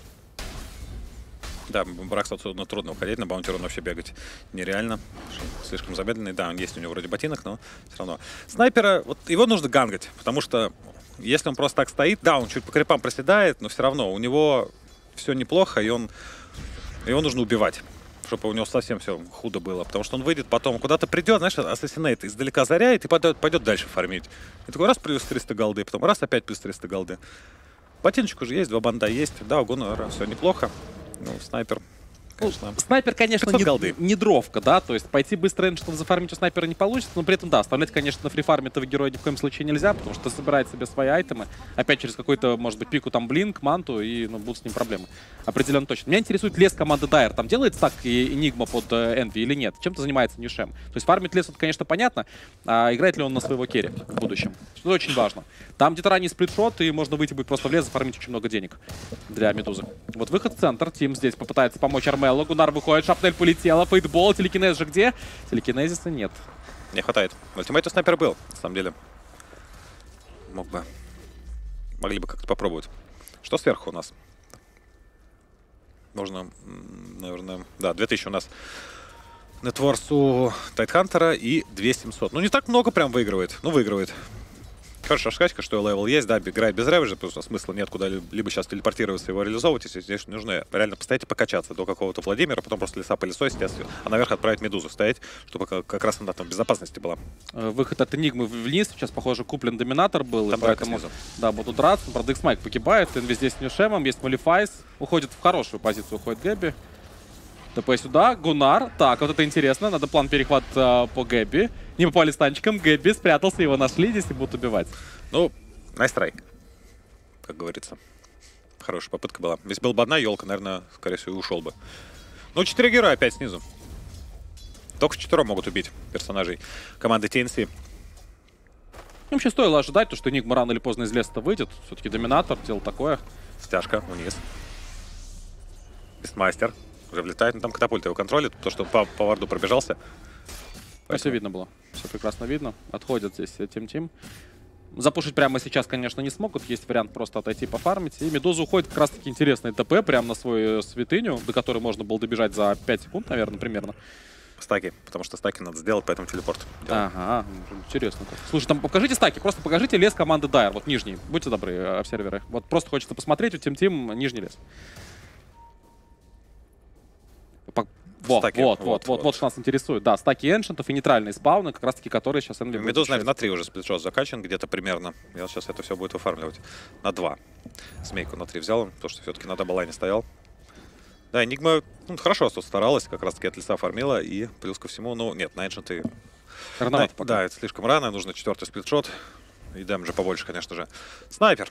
Да, Бракс отсюда трудно уходить, на баунти рун вообще бегать нереально. Слишком замедленный. Да, он есть у него вроде ботинок, но все равно. Снайпера, вот его нужно гангать, потому что если он просто так стоит, да, он чуть по крипам проседает, но все равно у него все неплохо, и его нужно убивать, чтобы у него совсем все худо было. Потому что он выйдет потом, куда-то придет, знаешь, ассасинейт издалека заряет и пойдет дальше фармить. И такой раз плюс 300 голды, потом раз опять плюс 300 голды. Ботиночек уже есть, 2 банда есть, да, у Гуннера все неплохо. Ну, снайпер, конечно. Снайпер, конечно, не дровка, да, то есть пойти быстро эншентом зафармить у снайпера не получится, но при этом, да, оставлять, конечно, на фрифарме этого героя ни в коем случае нельзя, потому что собирает себе свои айтемы, опять через какой-то, может быть, пику там блинк, манту, и, ну, будут с ним проблемы. Определенно точно. Меня интересует лес команды Дайер, там делает стак и Энигма под Энви или нет? Чем-то занимается Ньюшем. То есть фармит лес, это, конечно, понятно, а играет ли он на своего керри в будущем? Что очень важно. Там где-то ранний сплитшот, и можно выйти будет просто в лес, зафармить очень много денег для Медузы. Вот выход в центр, Тим здесь попытается помочь Армелло, Гуннар выходит, шапнель полетела, фейтбол, телекинез же где? Телекинезиса нет. Не хватает. Ультимейт у снайпера был, на самом деле. Могли бы как-то попробовать. Что сверху у нас? Можно, наверное... Да, 2000 у нас нетворс у Тайтхантера и 2700. Ну, не так много прям выигрывает. Ну, выигрывает. Хорошая скачка, что левел есть, да, играет без ревежа, потому что смысла нет куда-либо сейчас телепортироваться, его реализовывать, если здесь нужно реально постоять и покачаться до какого-то Владимира, потом просто леса пылесосить, а наверх отправить Медузу стоять, чтобы как раз она там в безопасности была. Выход от Энигмы вниз, сейчас, похоже, куплен Доминатор был, там и поэтому, да, будут драться, правда, X-Mike погибает, Энви здесь с Ньюшемом, есть Малифайс, уходит в хорошую позицию, уходит Гэбби. ТП сюда, Гуннар. Так, вот это интересно. Надо план перехват по Гэбби. Не попали станчиком. Гэбби спрятался, его нашли здесь и будут убивать. Ну, nice try, как говорится. Хорошая попытка была. Если была бы одна елка, наверное, скорее всего, и ушел бы. Ну, 4 героя опять снизу. Только 4 могут убить персонажей команды TNC. Вообще стоило ожидать, то, что Энигма рано или поздно из леса выйдет. Все-таки Доминатор, дело такое. Стяжка вниз. Бестмастер. Уже влетает, но там катапульта его контролит. То, что по варду пробежался. Все видно было. Все прекрасно видно. Отходят здесь Тим-Тим. Запушить прямо сейчас, конечно, не смогут. Есть вариант просто отойти пофармить. И Медуза уходит как раз-таки интересный ТП прямо на свою святыню, до которой можно было добежать за 5 секунд, наверное, примерно. Стаки, потому что стаки надо сделать, поэтому телепорт делаем. Ага, интересно. Слушай, там покажите стаки, просто покажите лес команды Дайер, вот нижний. Будьте добры, обсерверы. Вот просто хочется посмотреть у Тим-Тим нижний лес. Вот, что нас интересует. Да, стаки эншентов и нейтральные спауны, как раз таки которые сейчас Энви будет. Медуза, наверное, на 3 уже сплитшот закачан, где-то примерно. И он сейчас это все будет оформливать. На 2. Змейку на 3 взял он, потому что все-таки на даблайне стоял. Да, Энигма хорошо тут старалась, как раз таки от леса фармила. И плюс ко всему, ну, нет, на эншенты... Да, это слишком рано, нужно 4-й сплитшот. И дэмэджа побольше, конечно же. Снайпер.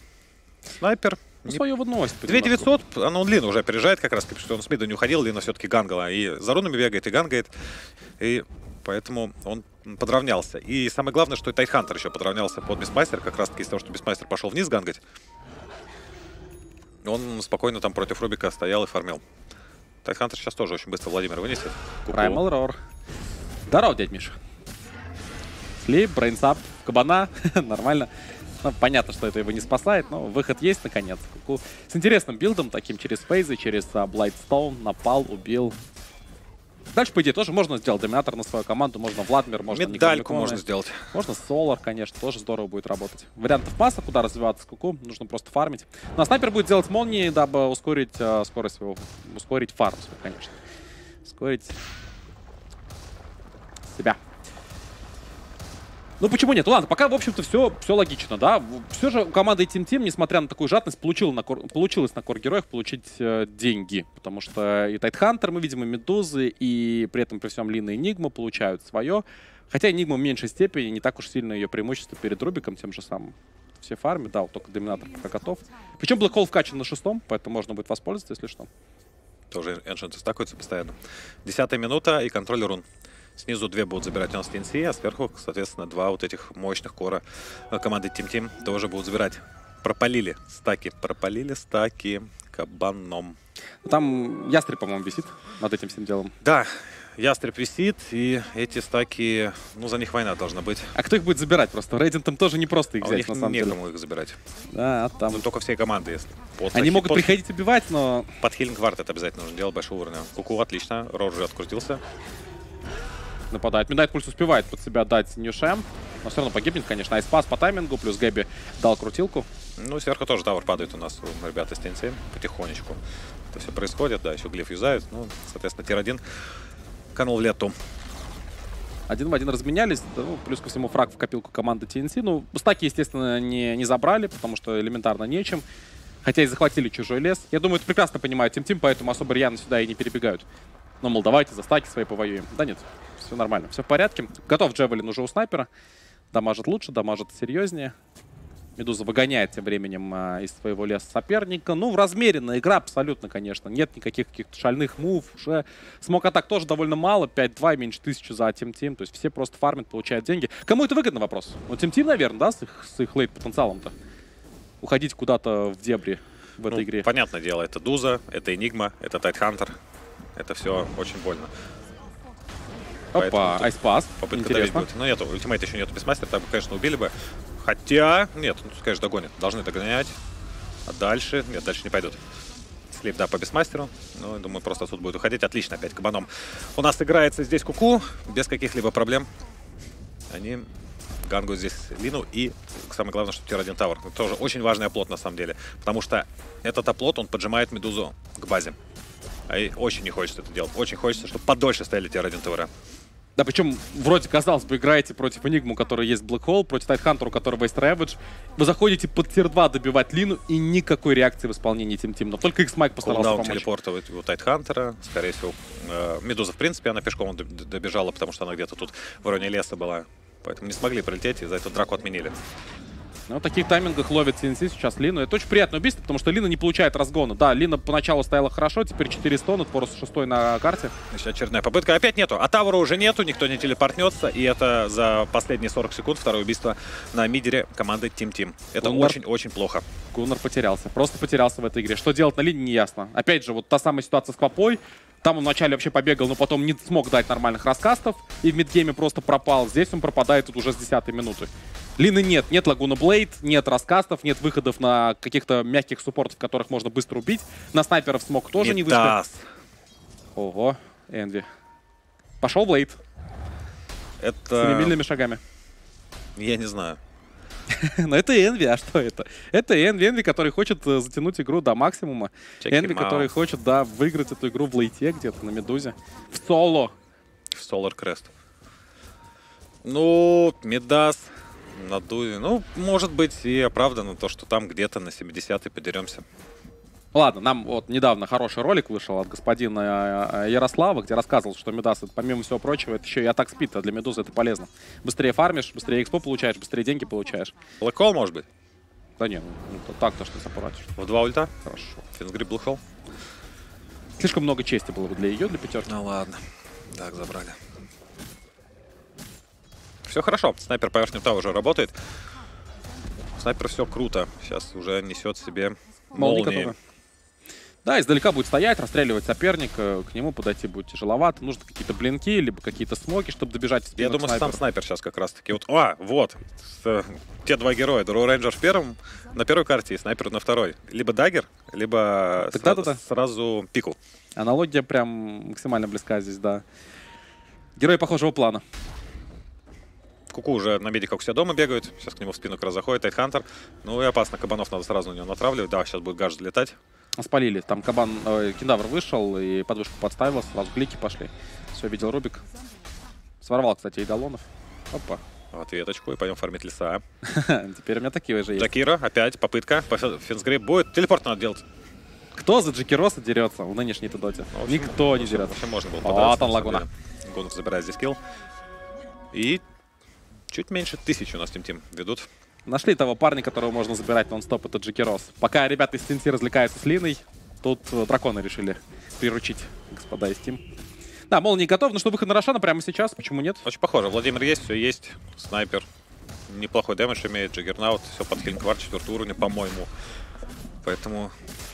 Свое выносит. 2900, она он Лину уже опережает как раз, потому что он с мида не уходил, Лина все-таки гангала. И за рунами бегает, и гангает. И поэтому он подравнялся. И самое главное, что и Тайтхантер еще подравнялся под Бестмастер, как раз таки из-за того, что Бестмастер пошел вниз гангать. Он спокойно там против Рубика стоял и фармил. Тайтхантер сейчас тоже очень быстро Владимир вынесет. Primal Roar. Здорово, дядь Миша. Слип, брейнсап, кабана. Нормально. Ну, понятно, что это его не спасает, но выход есть, наконец. С интересным билдом, таким через фейзы, через Бладстоун, напал, убил. Дальше, по идее, тоже можно сделать Доминатор на свою команду, можно Владимир, можно медальку можно сделать. Можно Солар, конечно, тоже здорово будет работать. Вариантов масса, куда развиваться Куку, нужно просто фармить. Ну, а снайпер будет делать молнии, дабы ускорить скорость своего, ускорить фарм свой, конечно. ускорить себя. Ну почему нет? Ладно, пока, в общем-то, все логично, да. Все же у команды Team Team, несмотря на такую жадность, получилось на кор-героях получить деньги. Потому что и Тайтхантер, мы видим, и Медузы, и при этом при всем Лина и Энигма получают свое. Хотя Энигма в меньшей степени, не так уж сильно ее преимущество перед Рубиком, тем же самым. Все фармы, да, вот только Доминатор пока готов. Причем Black Hole вкачан на 6-м, поэтому можно будет воспользоваться, если что. Тоже Эншенты стакаются постоянно. 10-я минута и контроль рун. Снизу 2 будут забирать у нас TNC, а сверху, соответственно, 2 вот этих мощных кора команды Team Team тоже будут забирать. Пропалили стаки кабаном. Там Ястреб, по-моему, висит над этим всем делом. Да, Ястреб висит, и эти стаки, ну, за них война должна быть. А кто их будет забирать просто? Рейдентам тоже не просто их взять, на самом деле. Некому их забирать. Да, там... Ну, только всей команды, если. Они могут приходить убивать, но... Под хилинг вард это обязательно нужно делать, большого уровня. Куку, отлично, Рор уже открутился. Нападает. Midnight Pulse успевает под себя дать Ньюшем, но все равно погибнет, конечно. Айспас по таймингу, плюс Гэби дал крутилку. Ну, сверху тоже тавер падает у нас, у ребят из TNC, потихонечку. Это все происходит, да, еще глиф юзают. Ну, соответственно, тир-1 канул в лету. 1 в 1 разменялись, ну, плюс ко всему фраг в копилку команды TNC. Ну, стаки, естественно, не забрали, потому что элементарно нечем. Хотя и захватили чужой лес. Я думаю, это прекрасно понимают Team Team, поэтому особо рьяно сюда и не перебегают. Ну, мол, давайте за стаки свои повоюем. Да нет, все нормально, все в порядке. Готов Джевелин уже у снайпера. Дамажит лучше, дамажит серьезнее. Медуза выгоняет тем временем из своего леса соперника. Ну, в размеренная игра абсолютно, конечно. Нет никаких каких-то шальных мув. Уже смок-атак тоже довольно мало. 5-2, меньше 1000 за Team Team. То есть все просто фармят, получают деньги. Кому это выгодно, вопрос? Ну, Team Team, наверное, да, с их лейт-потенциалом-то. Уходить куда-то в дебри в этой игре. Понятное дело, это Дуза, это Энигма, это Тайтхантер. Это все очень больно. Опа, Айспас. Попытка давить будет. Ну, нету, ультимейт еще нету Бисмастера, так бы, конечно, убили бы. Хотя, нет, ну, конечно, догонят. Должны догонять. А дальше, нет, дальше не пойдут. Слип, да, по Бисмастеру. Ну, думаю, просто тут будет уходить. Отлично, опять кабаном. У нас играется здесь Куку, без каких-либо проблем. Они гангают здесь Лину. И самое главное, что тир-1 тавер. Это тоже очень важный оплот, на самом деле. Потому что этот оплот, он поджимает Медузу к базе. А очень не хочется это делать. Очень хочется, чтобы подольше стояли тир-1 тавера. Да, причем, вроде, казалось бы, играете против Энигму, у которой есть Black Hole, против Тайтхантера, у которого есть Ravage. Вы заходите под тир-2 добивать Лину, и никакой реакции в исполнении Team Team. Но только X-Mike постарался помочь. Телепортовать у Тайтхантера. Скорее всего, Медуза, в принципе, она пешком добежала, потому что она где-то тут в районе леса была. Поэтому не смогли пролететь, и за эту драку отменили. Ну, в таких таймингах ловит TNC сейчас Лину. Это очень приятное убийство, потому что Лина не получает разгона. Да, Лина поначалу стояла хорошо, теперь 4 стона, Творос 6 на карте. Значит, очередная попытка. Опять нету. А тавера уже нету, никто не телепортнется. И это за последние 40 секунд второе убийство на мидере команды Team Team. Это очень-очень плохо. Гуннар потерялся, просто потерялся в этой игре. Что делать на линии, не ясно. Опять же, вот та самая ситуация с Квапой. Там он вначале вообще побегал, но потом не смог дать нормальных раскастов. И в мидгейме просто пропал. Здесь он пропадает тут уже с 10-й минуты. Лины нет Лагуна Блейд, нет раскастов, нет выходов на каких-то мягких суппортов, которых можно быстро убить. На снайперов смог тоже не вышли. Ого, Энви. Пошел Блейд. Это... Семимильными шагами. Я не знаю. Но это Энви, а что это? Это Энви, который хочет затянуть игру до максимума. Энви, который хочет, да, выиграть эту игру в лейте где-то на Медузе. В соло. В Solar Crest. Ну, Мидас... Надули. Ну, может быть, и оправдано то, что там где-то на 70-й подеремся. Ладно, нам вот недавно хороший ролик вышел от господина Ярослава, где рассказывал, что Мидас, это, помимо всего прочего, это еще и атак спид, а для Медузы это полезно. Быстрее фармишь, быстрее экспо получаешь, быстрее деньги получаешь. Black Hole, может быть? Да нет, ну так-то что запуратишь. В 2 ульта? Хорошо. Финсгрип Black Hole. Слишком много чести было бы для ее, для пятерки. Ну ладно. Так, забрали. Все хорошо. Снайпер по верхнему таву уже работает. Снайпер все круто. Сейчас уже несет себе молнии. Да, издалека будет стоять, расстреливать соперника. К нему подойти будет тяжеловато. Нужно какие-то блинки, либо какие-то смоки, чтобы добежать в спину. Я думаю, сам снайпер сейчас как раз-таки. Вот. Те два героя. Дроу Рейнджер на первой карте и снайпер на второй. Либо даггер, либо сразу пику. Аналогия прям максимально близка здесь, да. Герои похожего плана. Куку уже на медиках у себя дома бегают. Сейчас к нему в спину как раз заходит Тайтхантер. Ну и опасно. Кабанов надо сразу на него натравливать. Да, сейчас будет гаджет летать. Спалили. Там кабан, кентавр вышел и подвышку подставил, сразу клики пошли. Все, видел Рубик. Своровал, кстати, идолонов. Опа. Ответочку, и пойдем фармить леса. Теперь у меня такие же есть. Джакира, опять попытка. Финсгрейп будет. Телепорт надо делать. Кто за Джекироса дерется в нынешней доте? Никто не дерется. Вообще можно было подраться. Вот он, Лагуна. Гунов забирает здесь килл. И чуть меньше 1000 у нас Тим ведут. Нашли того парня, которого можно забирать нон-стоп, это Джекирос. Пока ребята из TNC развлекаются с Линой, тут драконы решили приручить господа из Team. Да, мол, не готов, но что выход на Рошана прямо сейчас, почему нет? Очень похоже. Владимир есть, все есть. Снайпер. Неплохой дэмэдж имеет. Джаггернаут. Все под хилинг-вар 4 уровня, по-моему. Поэтому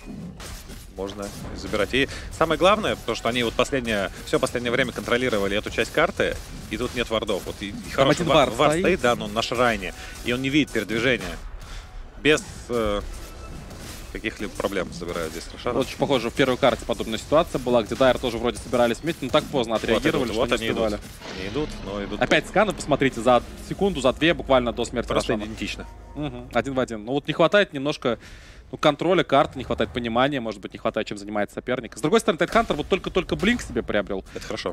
можно забирать. И самое главное, потому что они вот все последнее время контролировали эту часть карты, и тут нет вардов. Вот и хороший вар стоит, да, но он на шрайне, и он не видит передвижения. Без каких-либо проблем забирают здесь Рошана. Очень похоже, в первой карте подобная ситуация была, где Дайр тоже вроде собирались вместе, но так поздно отреагировали, вот что они не успевали. идут. Они идут, но идут. Опять сканы, посмотрите, за секунду, за 2 буквально до смерти просто Рошана. идентично. Один в один. Ну вот не хватает немножко контроля карты, не хватает понимания, может быть, не хватает, чем занимается соперник. С другой стороны, Тайтхантер вот только Блинк себе приобрел. Это хорошо.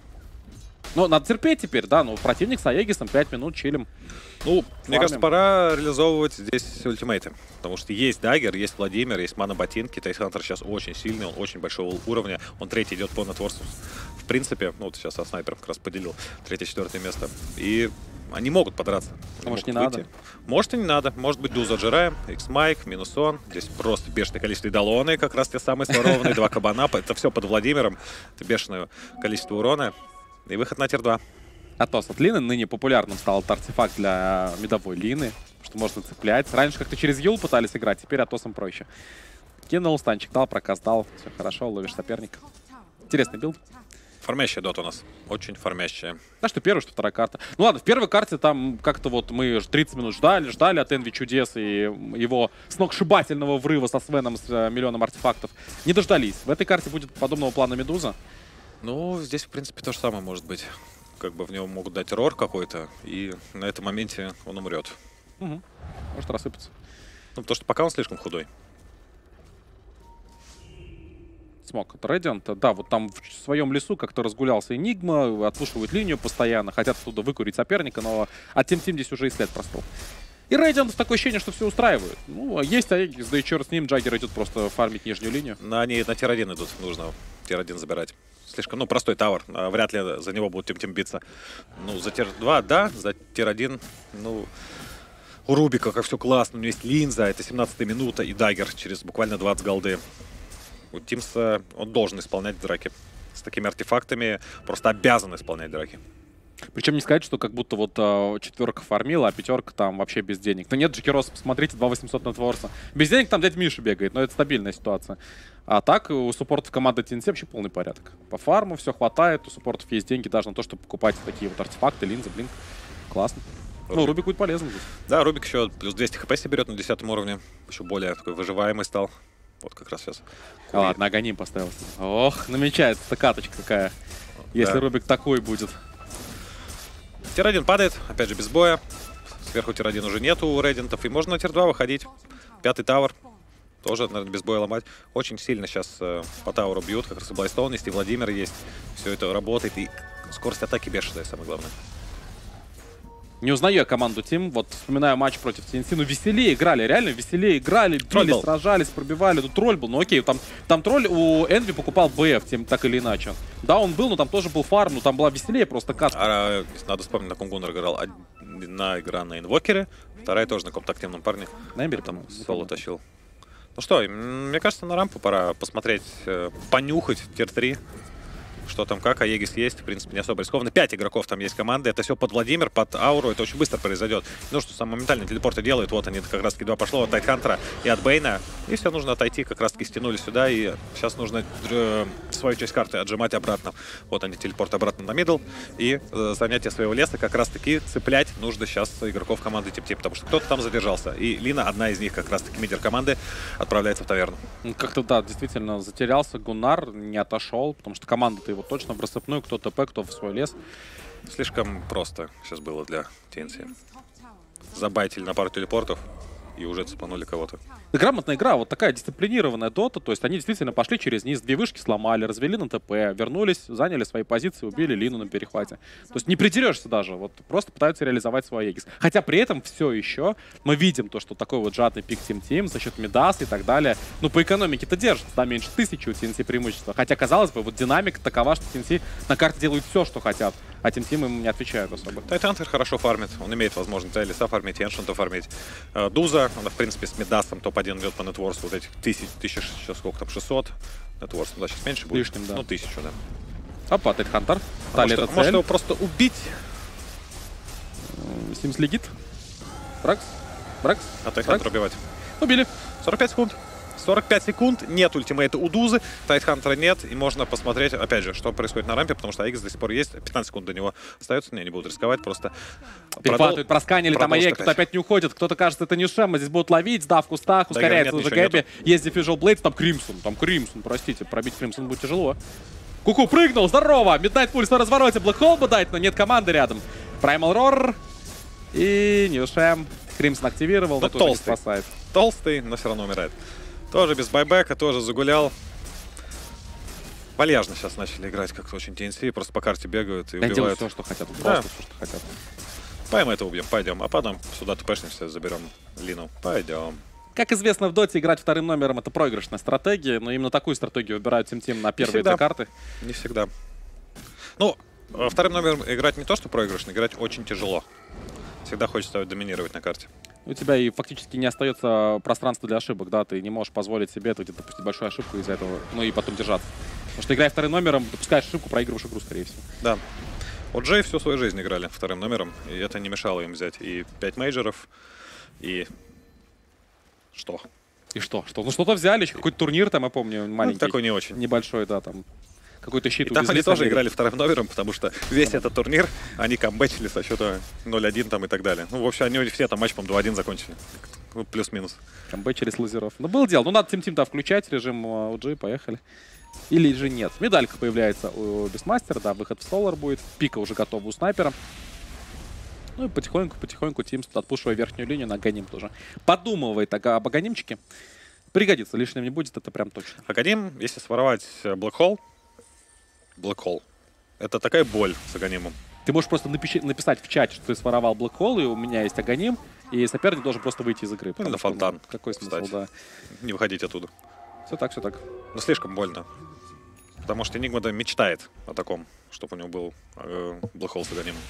Но надо терпеть теперь, да, ну противник с Аегисом, 5 минут чилим. Ну, мне кажется, пора реализовывать здесь ультимейты. Потому что есть Даггер, есть Владимир, есть мана-ботинки. Тайтхантер сейчас очень сильный, он очень большого уровня. Он третий идет по нетворсу. В принципе, ну вот сейчас со снайпером как раз поделил 3-4 место. И они могут подраться. А может, не надо? Может, и не надо. Может быть, Дуза отжираем, X-Майк, минус он. Здесь просто бешеное количество идолоны, как раз те самые сворованные, 2 кабана. Это все под Владимиром. Это бешеное количество урона. И выход на тир-2. Атос от Лины. Ныне популярным стал этот артефакт для мидовой Лины, что можно цеплять. Раньше как-то через Юл пытались играть, теперь Атосом проще. Кинул, станчик дал, прокаст дал. Все хорошо, ловишь соперника. Интересный билд. Фармящая дота у нас. Очень фармящая. Да, что первая, что вторая карта. Ну ладно, в первой карте там как-то вот мы 30 минут ждали от Энви чудес и его сногсшибательного врыва со Свеном с миллионом артефактов. Не дождались. В этой карте будет подобного плана Медуза. Ну, здесь, в принципе, то же самое может быть. Как бы в него могут дать рор какой-то, и на этом моменте он умрет. Угу. Может рассыпаться. Ну, потому что пока он слишком худой. Смог от Radiant. Да, вот там в своем лесу как-то разгулялся Энигма, отпушивает линию постоянно, хотят оттуда выкурить соперника, но от Team здесь уже и след простыл. И Radiant такое ощущение, что все устраивает. Ну, есть Аегис, да и черт с ним, Джаггер идет просто фармить нижнюю линию. Они на тир-1 идут, нужно тир-1 забирать. Слишком, ну, простой тавер. Вряд ли за него будут Тим биться. Ну, за тир-2, да, за тир-1, ну... У Рубика как все классно, у него есть линза, это 17-я минута, и Даггер через буквально 20 голды. У Тимса он должен исполнять драки. С такими артефактами просто обязан исполнять драки. Причем не сказать, что как будто вот четверка фармила, а пятерка там вообще без денег. Но нет, Джекироса, посмотрите, 2800 на Творца. Без денег там дядя Миша бегает, но это стабильная ситуация. А так у суппортов команды TNC вообще полный порядок. По фарму все хватает, у суппортов есть деньги даже на то, чтобы покупать такие вот артефакты, линзы, блин. Классно. Ну, Рубик будет полезным здесь. Да, Рубик еще плюс 200 хп себе берет на 10 уровне. Еще более такой выживаемый стал. Вот как раз сейчас. Ладно, агоним поставился. Ох, намечается каточка какая. Если да. Рубик такой будет. Тир-1 падает, опять же без боя. Сверху тир-1 уже нету у Рейдентов. И можно на тир-2 выходить. 5-й тавер. Тоже, наверное, без боя ломать. Очень сильно сейчас по тауру бьют. Как раз и Блайстоун есть, и Владимир есть. Все это работает. И скорость атаки бешеная, самое главное. Не узнаю я команду Team. Вот вспоминаю матч против TNC. Ну, веселее играли, реально веселее играли. Били, сражались, пробивали. Ну, тролль был. Ну, окей, там тролль у Энви покупал БФ, тем так или иначе. Да, он был, но там тоже был фарм. Ну, там была веселее просто катка. Надо вспомнить, на ком Гуннер играл. Одна игра на инвокере, вторая тоже на каком-то активном парне. На Эмбере там соло тащил. Ну что, мне кажется, на рампу пора посмотреть, понюхать тир-3. Что там, как, Аегис есть, в принципе, не особо рискованно. 5 игроков там есть команды, это все под Владимир, под ауру, это очень быстро произойдет. Ну что, сам моментально телепорты делают, вот они, как раз-таки 2 пошло от Тайтхантера и от Бейна. И все, нужно отойти, как раз-таки стянули сюда, и сейчас нужно свою часть карты отжимать обратно. Вот они, телепорт обратно на мидл, и занятие своего леса как раз-таки цеплять нужно сейчас игроков команды Тип-Тип, потому что кто-то там задержался. И Лина, одна из них, как раз-таки мидер команды, отправляется в таверну. Как-то, да, действительно затерялся Гуннар, не отошел, потому что команда-то его точно в рассыпную, кто ТП, кто в свой лес. Слишком просто сейчас было для TNC. Забайтили на пару телепортов. и уже цепанули кого-то. Грамотная игра, вот такая дисциплинированная дота, то есть они действительно пошли через низ, 2 вышки сломали, развели на ТП, вернулись, заняли свои позиции, убили Лину на перехвате. То есть не придерешься даже, вот просто пытаются реализовать свой Аегис. Хотя при этом все еще мы видим то, что такой вот жадный пик Тим за счет Мидаса и так далее, ну по экономике-то держится, там меньше 1000 у TNT преимущества. Хотя, казалось бы, вот динамика такова, что TNT на карте делают все, что хотят, а Тим им не отвечают особо. Тайтхантер хорошо фармит, он имеет возможность Лиса фармить, Эншента фармить. Дуза, она в принципе с Мидасом топ-1 идет по нетворсу, вот этих 1000, сколько там, 600 нетворс, ну да, сейчас меньше будет. Лишним, да. Ну 1000, да. Опа, Тайтхантер. Может его просто убить? Симс легит. Бракс. А Тайтхантер убивать. Убили. 45 секунд. 45 секунд, нет ультимейта у Дузы, Тайтхантера нет, и можно посмотреть, опять же, что происходит на рампе, потому что Аегис до сих пор есть, 15 секунд до него остается, не будут рисковать, просто... Перехватывают, просканили, там Аегис, кто-то опять не уходит, кто-то кажется, это не Шем, здесь будут ловить, сдав в кустах, ускоряется уже Гэпи, есть Diffusal Blades, там Кримсон, простите, пробить Кримсон будет тяжело. Куку прыгнул, здорово, Midnight Pulse на развороте, Black Hole бы дать, но нет команды рядом. Primal Roar и Ньюшем, Кримсон активировал, но тоже не спасает. Толстый, но все равно умирает. Тоже без байбека, тоже загулял. Вальяжно сейчас начали играть, как очень TNC, просто по карте бегают и убивают. Делают все, что хотят, просто все, что хотят. Пойдем это убьем, пойдем. А потом сюда тпшнимся, заберем Лину. Пойдем. Как известно, в доте играть вторым номером — это проигрышная стратегия, но именно такую стратегию выбирают Тим на первые 2 карты. Не всегда. Ну, вторым номером играть не то, что проигрышно, играть очень тяжело. Всегда хочется доминировать на карте. У тебя и фактически не остается пространства для ошибок, да, ты не можешь позволить себе это где-то допустить большую ошибку из-за этого, ну и потом держаться. Потому что, играя вторым номером, допускаешь ошибку, проигрываешь игру, скорее всего. Да. Вот Джей всю свою жизнь играли вторым номером, и это не мешало им взять и 5 мейджоров, и... Что? И что? Ну что-то взяли, еще какой-то турнир там, я помню, маленький. Ну, такой не очень. Небольшой, да, там. Какой-то щит. И там они тоже играли вторым номером, потому что весь этот турнир они камбэчили со счета 0-1 там и так далее. Ну, в общем, они все там матч, по-моему, 2-1 закончили. Ну, плюс-минус. Камбэчили с лазеров. Ну, было дело. Ну, надо Тим-Тим-то включать, режим OG, поехали. Или же нет. Медалька появляется у Бестмастера, да, выход в Солар будет. Пика уже готова у снайпера. Ну и потихоньку Тим, отпушивая верхнюю линию, на Аганим тоже подумывает об Аганимчике. Пригодится, лишним не будет, это прям точно. Аганим, если своровать Black Hole, это такая боль с Аганимом. Ты можешь просто написать в чате, что ты своровал Black Hole, и у меня есть Аганим, и соперник должен просто выйти из игры. Ну, на фонтан. Какой смысл, да. Не выходить оттуда. Все так, все так. Но слишком больно. Потому что Enigma мечтает о таком, чтобы у него был Black Hole с Аганимом.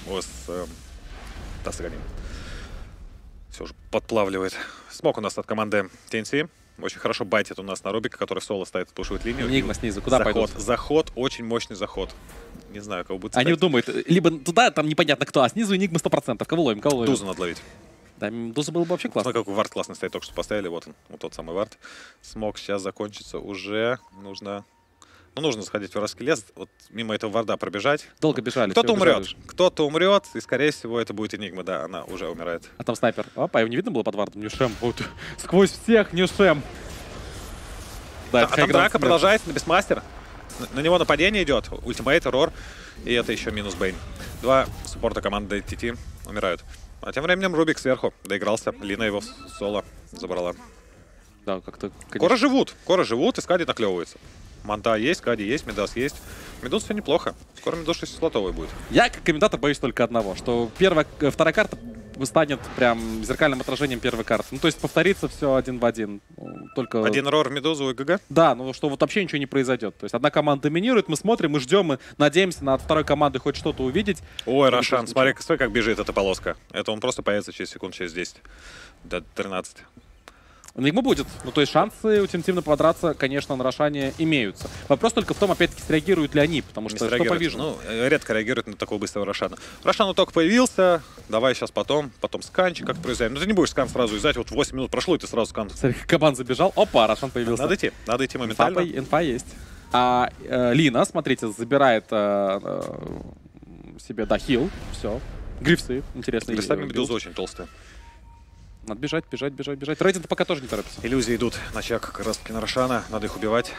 С Аганимом. Все же подплавливает. Смог у нас от команды TNC. Очень хорошо байтит у нас на Рубика, который в соло ставит, отпушивает линию. Enigma снизу. Куда пойдут? Заход, очень мощный заход. Не знаю, кого будет. Они думают, либо туда, там непонятно кто, а снизу Enigma 100%. Кого ловим? Дузу надо ловить. Да, Дуза было бы вообще классно. Смотри, какой вард классный стоит, только что поставили. Вот он, вот тот самый вард. Смог сейчас закончиться уже. Нужно сходить в вражеский лес, вот мимо этого варда пробежать. Долго бежали. Кто-то умрет, и, скорее всего, это будет Enigma, да, она уже умирает. А там снайпер. Опа, его не видно было под вардом? Ньюшем. Вот, сквозь всех Ньюшем. Да, а там драка продолжается на Бестмастер. На него нападение идет. Ультимейт, Рор. И это еще минус Бейн. 2 суппорта команды TT умирают. А тем временем Рубик сверху доигрался. Лина его в соло забрала. Да, как-то... Кора живут, и Скади наклевывается. Манта есть, Кади есть, Медас есть. Медус все неплохо. Скоро Медус 6-слотовый будет. Я, как комментатор, боюсь только одного, что вторая карта станет прям зеркальным отражением первой карты. Ну, то есть повторится все один в один. Только... Один Рор, Медузу и ГГ? Да, ну что вот вообще ничего не произойдет. То есть одна команда доминирует, мы смотрим, мы ждем, мы надеемся на от второй команды хоть что-то увидеть. Ой, Рошан, смотри, как бежит эта полоска. Это он просто появится через секунд, через 10. До 13. Enigma будет. Ну, то есть шансы у Тим-Тим подраться, конечно, на Рошане имеются. Вопрос только в том, опять-таки, среагируют ли они, потому что что по вижу. Ну, редко реагируют на такого быстрого Рошана. Рошан только появился, давай сейчас потом сканчик как произойдем. Ну, ты не будешь скан сразу юзать, вот 8 минут прошло, и ты сразу скан. Смотри, Кабан забежал, опа, Рошан появился. Надо идти моментально. Инфа есть. А Лина, смотрите, забирает себе, да, хил, все. Грифсы, интересно. Грифсами Медуза очень толстая. Надо бежать. Рейдинг пока тоже не торопится. Иллюзии идут на чек как раз таки на Рошана. Надо их убивать.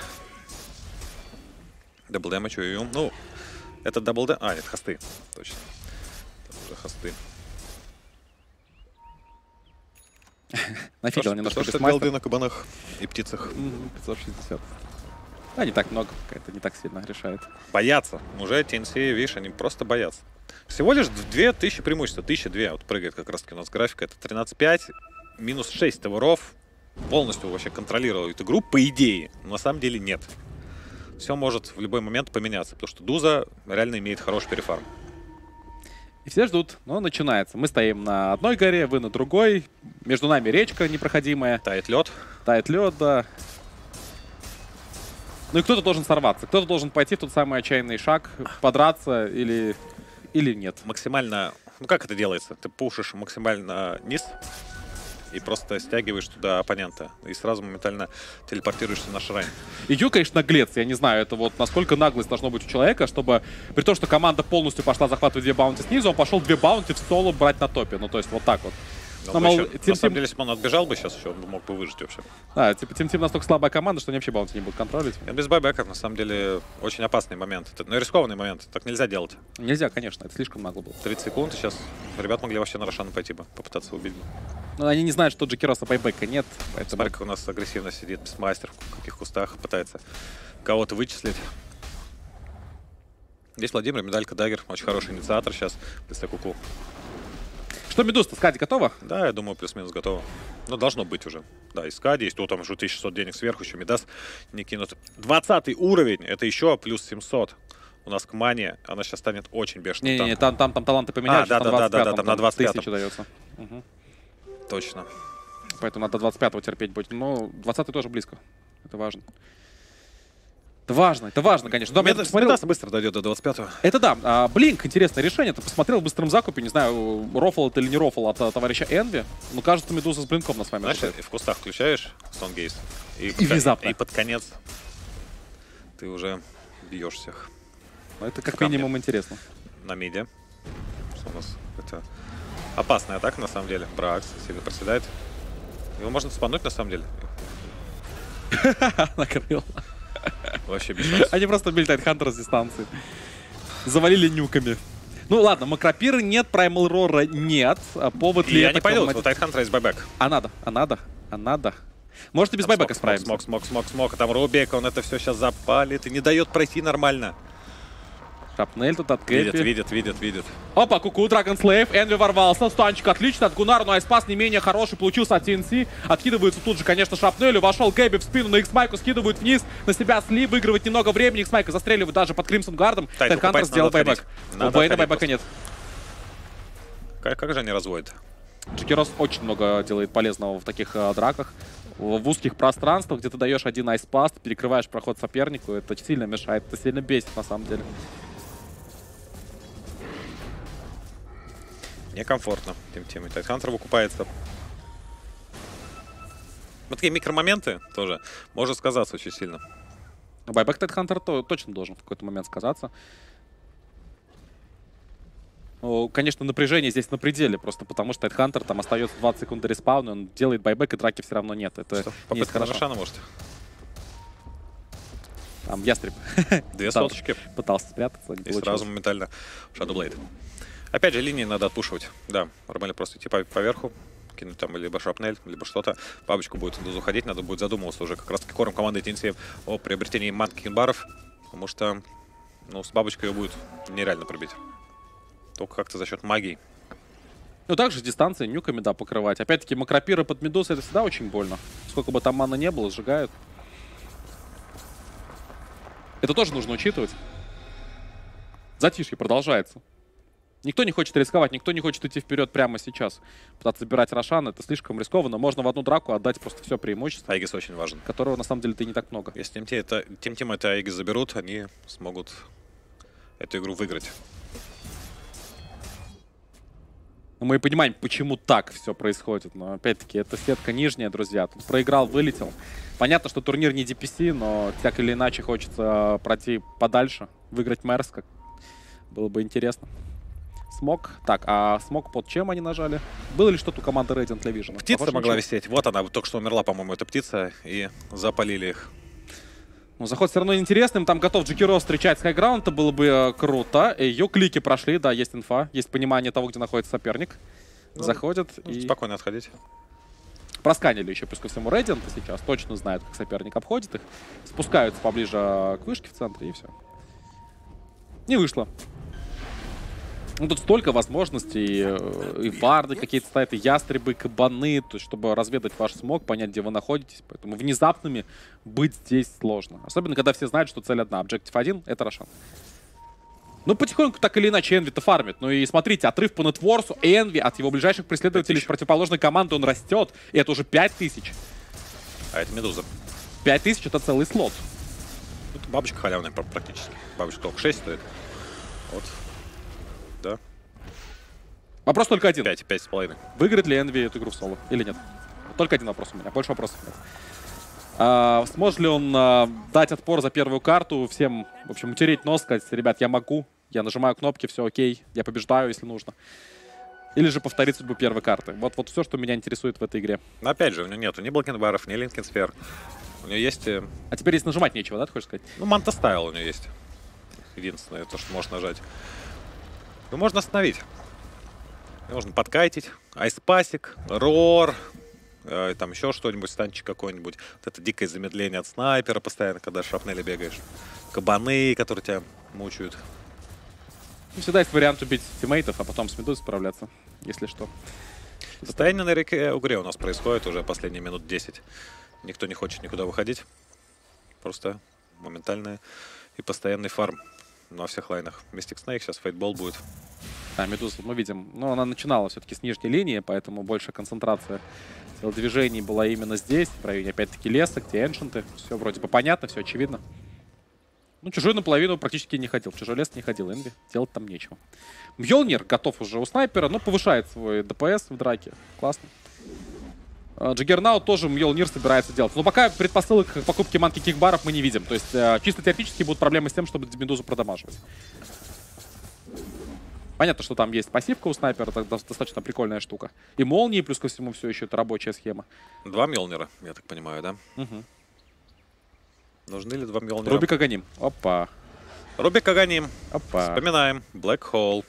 Дабл дэмэдж, ну, это дабл дэмэдж. А, нет, хосты. Точно. Это уже хосты. Нафигел немножко что голды на кабанах и птицах. 560. А, не так много, это не так сильно решает. Боятся. Уже TNC, видишь, они просто боятся. Всего лишь 2000 преимущества. 1002. Вот прыгает как раз таки у нас графика. Это 13-5. Минус 6 таверов. Полностью вообще контролирует игру, по идее. Но на самом деле нет. Все может в любой момент поменяться. Потому что Дуза реально имеет хороший перефарм. И все ждут, но начинается. Мы стоим на одной горе, вы на другой. Между нами речка непроходимая. Тает лед. Тает лед, да. Ну и кто-то должен сорваться. Кто-то должен пойти в тот самый отчаянный шаг, подраться или нет. Максимально... Ну как это делается? Ты пушишь максимально низ и просто стягиваешь туда оппонента. И сразу моментально телепортируешься на шрайн. И Ю, конечно, наглец. Я не знаю, это вот насколько наглость должно быть у человека, чтобы... При том, что команда полностью пошла захватывать 2 баунти снизу, он пошел 2 баунти в соло брать на топе. Ну то есть вот так вот. На самом деле, если бы он отбежал бы сейчас еще, он мог бы выжить вообще. Да, типа Тим настолько слабая команда, что они вообще баунти не будут контролить. Без байбеков, на самом деле, очень опасный момент. Это, рискованный момент. Так нельзя делать. Нельзя, конечно, это слишком нагло было. 30 секунд, и сейчас ребят могли вообще на Рошана пойти бы, попытаться убить бы. Но они не знают, что Джекироса байбека нет. Поэтому... Смотри, как у нас агрессивно сидит Бестмастер, в каких кустах пытается кого-то вычислить. Здесь Владимир, медалька Даггер, очень хороший инициатор сейчас, если куку. Что Медуз-то, Скади готова? Да, я думаю, плюс-минус готово. Но должно быть уже. Да, и Скади есть, там уже 1600 денег сверху, еще Медас не кинут. 20 уровень, это еще плюс 700. У нас к мане, она сейчас станет очень бешеной. Не-не-не, там таланты поменяют. Да, там на 25 1000 дается. Угу. Точно. Поэтому надо 25-го терпеть будет. Но 20-й тоже близко. Это важно. Это важно, конечно. Да, Медас быстро дойдет до 25-го. Это да. Блинк, интересное решение. Ты посмотрел в быстром закупе, не знаю, рофл это или не рофл от товарища Энви. Но кажется, Медуза с Блинком на с вами. Знаешь, в кустах включаешь Стонгейс. И внезапно. И под конец ты уже бьешь всех. Но это как минимум интересно. На миде. Что у нас? Это опасная атака, на самом деле. Бракс сильно проседает. Его можно спануть, на самом деле. Накрыл. Вообще без шансов. Они просто били Тайтхантера с дистанции. Завалили нюками. Ну ладно, Макропиры нет, Праймал Рора нет. Повод ли это... Я не пойду, у Тайтхантера есть байбек. А надо. Может и без байбека справимся. Смок. Там Рубик, он это все сейчас запалит и не дает пройти нормально. Шрапнель тут от Кэпи. Видит. Опа, Куку, Драгон Слейв, Энви ворвался, станчик отлично от Гунара, но айспас не менее хороший получился от TNC. Откидывается тут же, конечно, Шрапнелю, вошел Кэпи в спину, на X-Майку скидывают вниз, на себя Сли, выигрывает немного времени, X-Майка застреливает даже под Кримсон Гардом. Тайтхантер сделал байбек. У Бэйна байбека нет. Как же они разводят? Джекирос очень много делает полезного в таких драках. В узких пространствах, где ты даешь один айспас, перекрываешь проход сопернику, это сильно мешает, это сильно бесит на самом деле. Некомфортно Тим. Тайтхантер выкупается. Вот такие микромоменты тоже может сказаться очень сильно. Байбек Тайтхантер точно должен в какой-то момент сказаться. Ну, конечно, напряжение здесь на пределе, просто потому что Тайтхантер там остается 20 секунд до респауна, он делает байбек, и драки все равно нет. Это попытка на Рошана, может? Там Ястреб. 2 соточки. Пытался спрятаться. И сразу моментально Shadow Blade. Опять же, линии надо отпушивать. Да, нормально просто идти поверху, кинуть там либо шрапнель, либо что-то. Бабочку будет заходить, надо будет задумываться уже как раз-таки корм команды TNC о приобретении манки кинбаров, потому что с бабочкой ее будет нереально пробить. Только как-то за счет магии. Ну, также дистанции нюками, да, покрывать. Опять-таки, макропиры под Медузой это всегда очень больно. Сколько бы там маны не было, сжигают. Это тоже нужно учитывать. Затишье продолжается. Никто не хочет рисковать, никто не хочет идти вперед прямо сейчас. Пытаться забирать Рошан, это слишком рискованно. Можно в одну драку отдать просто все преимущество. Аегис очень важен. Которого на самом деле-то и не так много. Если Тим это Аегис заберут, они смогут эту игру выиграть. Мы понимаем, почему так все происходит. Но опять-таки, это сетка нижняя, друзья. Тут проиграл, вылетел. Понятно, что турнир не DPC, но так или иначе хочется пройти подальше. Выиграть Мэрс, как было бы интересно. Смог. Так, а смог под чем они нажали? Было ли что-то у команды Radiant Levision? Птица могла висеть. Вот она, только что умерла, по-моему, эта птица. И запалили их. Ну, заход все равно интересным. Там готов Джекирос встречать Скайграунд. Это было бы круто. Ее клики прошли. Да, есть инфа. Есть понимание того, где находится соперник. Заходят и... Спокойно отходить. Просканили еще, плюс ко всему, Radiant сейчас. Точно знают, как соперник обходит их. Спускаются поближе к вышке в центре, и все. Не вышло. Ну, тут столько возможностей. И варды какие-то стоят, и ястребы, и кабаны. То есть, чтобы разведать ваш смог, понять, где вы находитесь. Поэтому внезапными быть здесь сложно. Особенно, когда все знают, что цель одна. Объектив 1 — это Рошан. Ну, потихоньку, так или иначе, Энви-то фармит. Ну и смотрите, отрыв по нетворсу. Энви от его ближайших преследователей с противоположной команды, он растет. И это уже 5000. А это Медуза. 5000 — это целый слот. Тут бабочка халявная практически. Бабочка только 6 стоит. Вот. Да. Вопрос только один. 5,5. Выиграет ли Энви эту игру в соло или нет? Только один вопрос у меня. Больше вопросов нет. Сможет ли он дать отпор за первую карту, всем, в общем, утереть нос, сказать: ребят, я могу, я нажимаю кнопки, все окей, я побеждаю, если нужно. Или же повторить судьбу первой карты. Вот все, что меня интересует в этой игре. Но опять же, у него нету ни блокенбаров, ни линкенсфер. У него есть... А теперь здесь нажимать нечего, да, ты хочешь сказать? Ну, манта стайл у него есть. Единственное, то, что можешь нажать. Ну, можно остановить. Можно подкайтить. Айспасик, рор, там еще что-нибудь, станчик какой-нибудь. Вот это дикое замедление от снайпера постоянно, когда шрапнели бегаешь. Кабаны, которые тебя мучают. Ну, всегда есть вариант убить тиммейтов, а потом с Медузой справляться, если что. Состояние на реке Угре у нас происходит уже последние минут 10. Никто не хочет никуда выходить. Просто моментальный и постоянный фарм на всех лайнах. Мистик Снейк, сейчас фейтбол будет. Да, Медуза мы видим. Но она начинала все-таки с нижней линии, поэтому больше концентрация телодвижений была именно здесь, в районе опять-таки леса, где эншенты. Все вроде бы понятно, все очевидно. Ну, чужой наполовину практически не ходил. Чужой лес не ходил. Энви делать там нечего. Мьёлнир готов уже у снайпера, но повышает свой ДПС в драке. Классно. Джаггернаут тоже Мьёлнир собирается делать. Но пока предпосылок к покупке манки кикбаров мы не видим. То есть чисто теоретически будут проблемы с тем, чтобы Медузу продамаживать. Понятно, что там есть пассивка у снайпера, это достаточно прикольная штука. И молнии, плюс ко всему, все еще это рабочая схема. 2 Мьёлнира, я так понимаю, да? Угу. Нужны ли 2 Мьёлнира? Рубик Аганим. Опа. Рубик Аганим. Опа. Вспоминаем. Black Hole.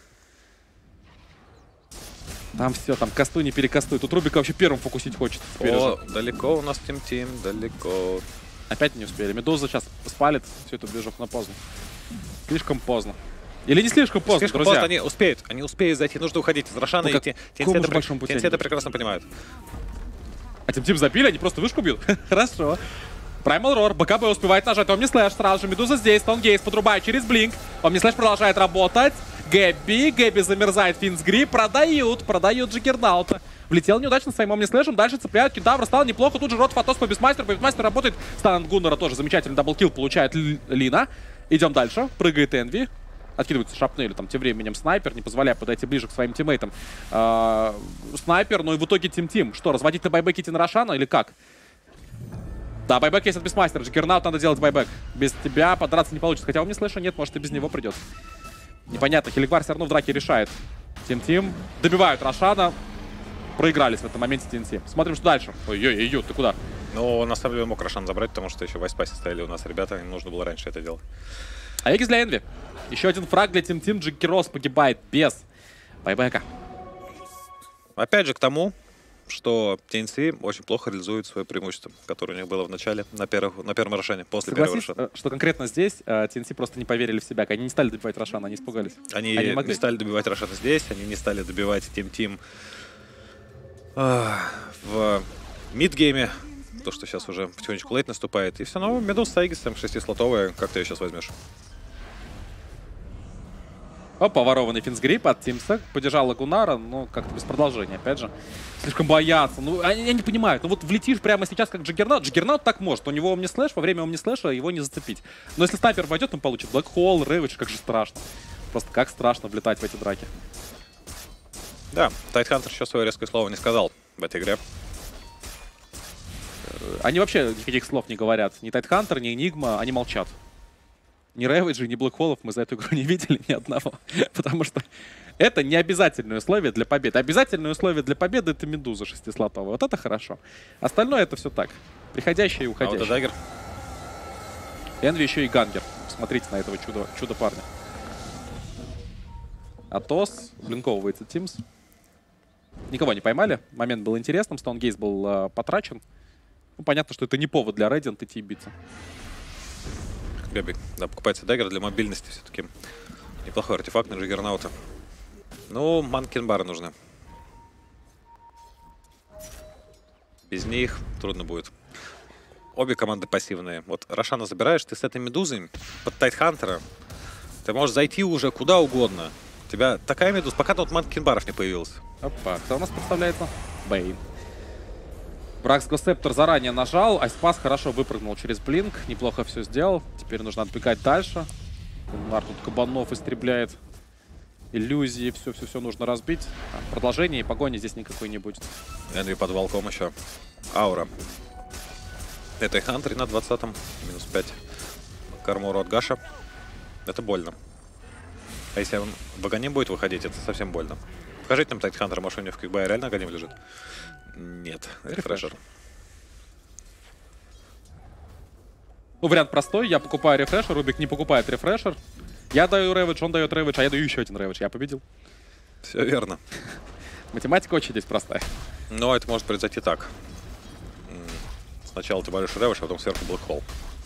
Там все, там кастуй, не перекастуй. Тут Рубика вообще первым фокусить хочет. О, далеко у нас Тим, далеко. Опять не успели. Медуза сейчас спалит всю эту движуху, но поздно. Слишком поздно. Или не слишком поздно, слишком друзья? Поздно, они успеют зайти, нужно уходить из Рошана, и TNC это прекрасно понимают. А Тим забили, они просто вышку бьют? Хорошо. Primal Roar, БКБ успевает нажать, Omnislash сразу же, Медуза здесь, Стоунгейз подрубает через Блинк, Omnislash продолжает работать, Гэбби замерзает, Финсгри, продают Джаггернаута. Влетел неудачно своим Omnislash'ем, дальше цепляют, Кентавр стал неплохо, тут же рот Фатос по Бисмастеру работает, стан Гуннера тоже замечательный даблкилл получает Лина. Идем дальше, прыгает Энви. Откидывается шрапнелью, там тем временем снайпер, не позволяя подойти ближе к своим тиммейтам. Снайпер, но и в итоге Тим. Что, разводить на байбек идти на Рошана или как? Да, байбек есть от Бисмастера. Джаггернаут надо делать байбек. Без тебя подраться не получится. Хотя у меня слэша нет, может и без него придет. Непонятно, Хеликвар все равно в драке решает. Тим добивают Рошана. Проигрались в этом моменте TNC. Смотрим, что дальше. Ой-ой-ой, ты куда? Ну, на самом деле мог Рошан забрать, потому что еще в Айспасе стояли у нас ребята, им нужно было раньше это делать. А Эгис для Энви. Еще один фраг для Тим. Джекирос погибает без байбека. Опять же к тому, что TNC очень плохо реализует свое преимущество, которое у них было в начале, на первом Рошане, после первого Рошана. Что конкретно здесь TNC просто не поверили в себя. Они не стали добивать Рошана, они испугались. Они не стали добивать Рошана здесь, они не стали добивать Тим в мидгейме. То, что сейчас уже потихонечку лейт наступает. И все равно Медуз с Айгисом 6-слотовая. Как ты ее сейчас возьмешь? Опа, ворованный Финсгри под Тимса. Поддержал Лагунара, но как-то без продолжения, опять же. Слишком боятся. Ну, они не понимают. Ну вот влетишь прямо сейчас, как Джаггернаут. Джаггернаут так может. У него Omnislash, во время Omnislash'а его не зацепить. Но если снайпер войдет, он получит Black Hole, Ravage, как же страшно. Просто как страшно влетать в эти драки. Да, Тайтхантер еще свое резкое слово не сказал в этой игре. Они вообще никаких слов не говорят. Ни Тайтхантер, ни Энигма, они молчат. Ни Рэвиджи, ни Блэкхоллов мы за эту игру не видели ни одного. Потому что это не обязательное условие для победы. Обязательное условие для победы — это Медуза 6-слотовая. Вот это хорошо. Остальное — это все так. Приходящее и уходящее. А вот Даггер. Энви еще и Гангер. Смотрите на этого чудо парня. Атос. Блинковывается Тимс. Никого не поймали. Момент был интересным. Стоунгейз был потрачен. Ну, понятно, что это не повод для Radiant идти и биться. Бебик, да, покупается даггер для мобильности все-таки. Неплохой артефакт на Джиггернаута. Ну, манкин-бары нужны. Без них трудно будет. Обе команды пассивные. Вот Рошана забираешь, ты с этой медузой под Тайтхантера, ты можешь зайти уже куда угодно. У тебя такая медуза, пока тут манкин-баров не появился. Опа, кто у нас представляется? Бейн. Бракс Госсептор заранее нажал, Айспас хорошо выпрыгнул через блинк, неплохо все сделал. Теперь нужно отбегать дальше. Гуннар тут кабанов истребляет. Иллюзии, все нужно разбить. Продолжение и погони здесь никакой не будет. Энви под волком еще. Аура. Это и Хантер на 20-м. Минус 5. Кармуру от Гаша. Это больно. А если он в Аганим будет выходить, это совсем больно. Покажите нам Тайтхантер, может у него в кикбае реально Аганим лежит? Нет. Рефрешер. Ну, вариант простой. Я покупаю рефрешер, Рубик не покупает рефрешер. Я даю реведж, он дает реведж, а я даю еще один реведж. Я победил. Все верно. Математика очень здесь простая. Но это может произойти так. Сначала ты варишь реведж, а потом сверху блэкхолл.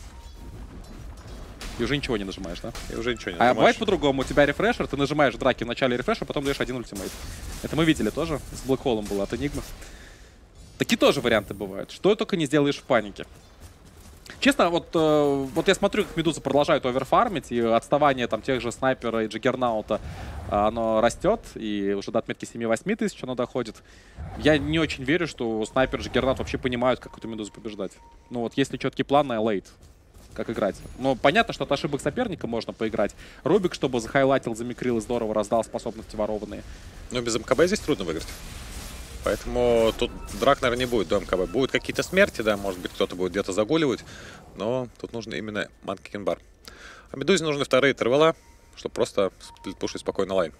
И уже ничего не нажимаешь, да? И уже ничего не А нажимаешь. бывает по-другому. У тебя рефрешер, ты нажимаешь драки в начале рефрешера, потом даешь один ультимейт. Это мы видели тоже. С блэкхоллом было от Энигмы. Такие тоже варианты бывают. Что только не сделаешь в панике. Честно, вот я смотрю, как Медуза продолжает оверфармить, и отставание там тех же Снайпера и Джиггернаута, оно растет, и уже до отметки 7-8 тысяч оно доходит. Я не очень верю, что Снайпер и Джиггернаут вообще понимают, как эту Медузу побеждать. Ну вот, есть ли четкий план на лейт, как играть. Но понятно, что от ошибок соперника можно поиграть. Рубик, чтобы захайлайтил, замикрил и здорово раздал способности ворованные. Ну, без МКБ здесь трудно выиграть. Поэтому тут драк, наверное, не будет до МКБ. Будут какие-то смерти, да, может быть, кто-то будет где-то загуливать. Но тут нужно именно манкин-бар. А Медузе нужны вторые тервела, чтобы просто сплитпушить спокойно лайн.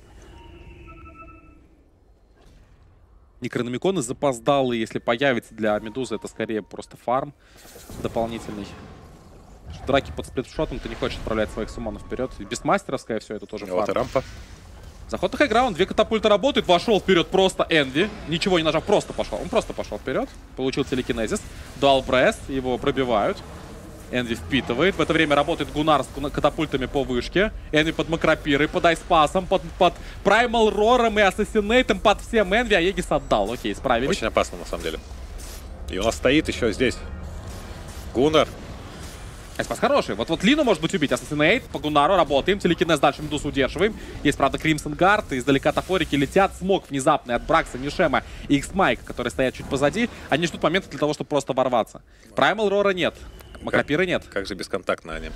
Некрономиконы запоздалые, если появится для Медузы, это скорее просто фарм дополнительный. Драки под сплитшотом, ты не хочешь отправлять своих суммонов вперед. Бестмастеровская, все это тоже фарм. Вот и рампа. Заход на хайграунд, 2 катапульты работают, вошел вперед просто Энви. Ничего не нажав, просто пошел. Он просто пошел вперед. Получил телекинезис. Дуал Брест, его пробивают. Энви впитывает. В это время работает Гуннар с катапультами по вышке. Энви под макропирой, под айспасом, под праймал рором и ассасинейтом, под всем Энви. А Егис отдал. Окей, справились. Очень опасно, на самом деле. И у нас стоит еще здесь Гуннар. Айспас хороший. Вот Лину может быть убить. Ассасинейт по Гуннару работаем. Телекинез дальше Медузу удерживаем. Есть, правда, Кримсон Гард. Издалека тофорики летят. Смог внезапный от Бракса, Нишема и X-Майк, которые стоят чуть позади. Они ждут момента для того, чтобы просто ворваться. Праймал Рора нет. Макропира нет. Как же бесконтактно они.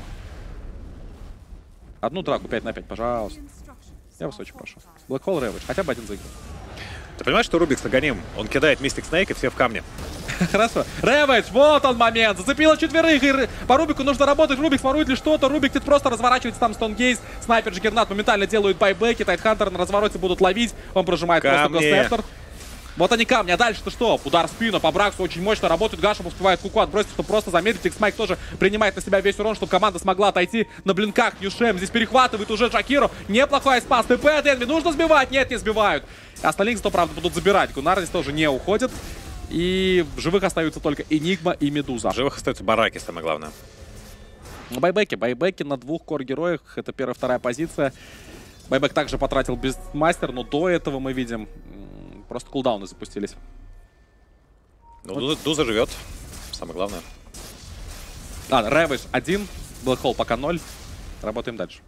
Одну драку 5 на 5, пожалуйста. Я вас очень прошу. Блэкхолл Рэвидж. Хотя бы один заиграл. Ты понимаешь, что Рубик с Аганим? Он кидает Мистик Снейк и все в камне. Хорошо. Рэвидж, вот он момент. Зацепило четверых. И по Рубику нужно работать. Рубик сворует ли что-то. Рубик тут просто разворачивается. Там Стоунгейз. Снайпер Джиггернаут моментально делают байбеки. Тайтхантер на развороте будут ловить. Он прожимает просто Госсептор. Вот они камни. А дальше-то что? Удар в спину. По Браксу очень мощно работает. Гаша успевает куку отбросить, чтобы просто замедлить. X-Майк тоже принимает на себя весь урон, чтобы команда смогла отойти на блинках. Ньюшем здесь перехватывает уже Джакиру. Неплохой айспас. ТП от Энви. Нужно сбивать. Нет, не сбивают. Остальных зато, правда, будут забирать. Гуннар здесь тоже не уходит. И в живых остаются только Энигма и Медуза. В живых остаются бараки, самое главное. Байбеки на 2 кор-героях. Это первая, вторая позиция. Байбек также потратил Бестмастер, но до этого мы видим, просто кулдауны запустились. Ну, Дуза живет, самое главное. Рэвидж 1, Блэкхолл пока 0. Работаем дальше.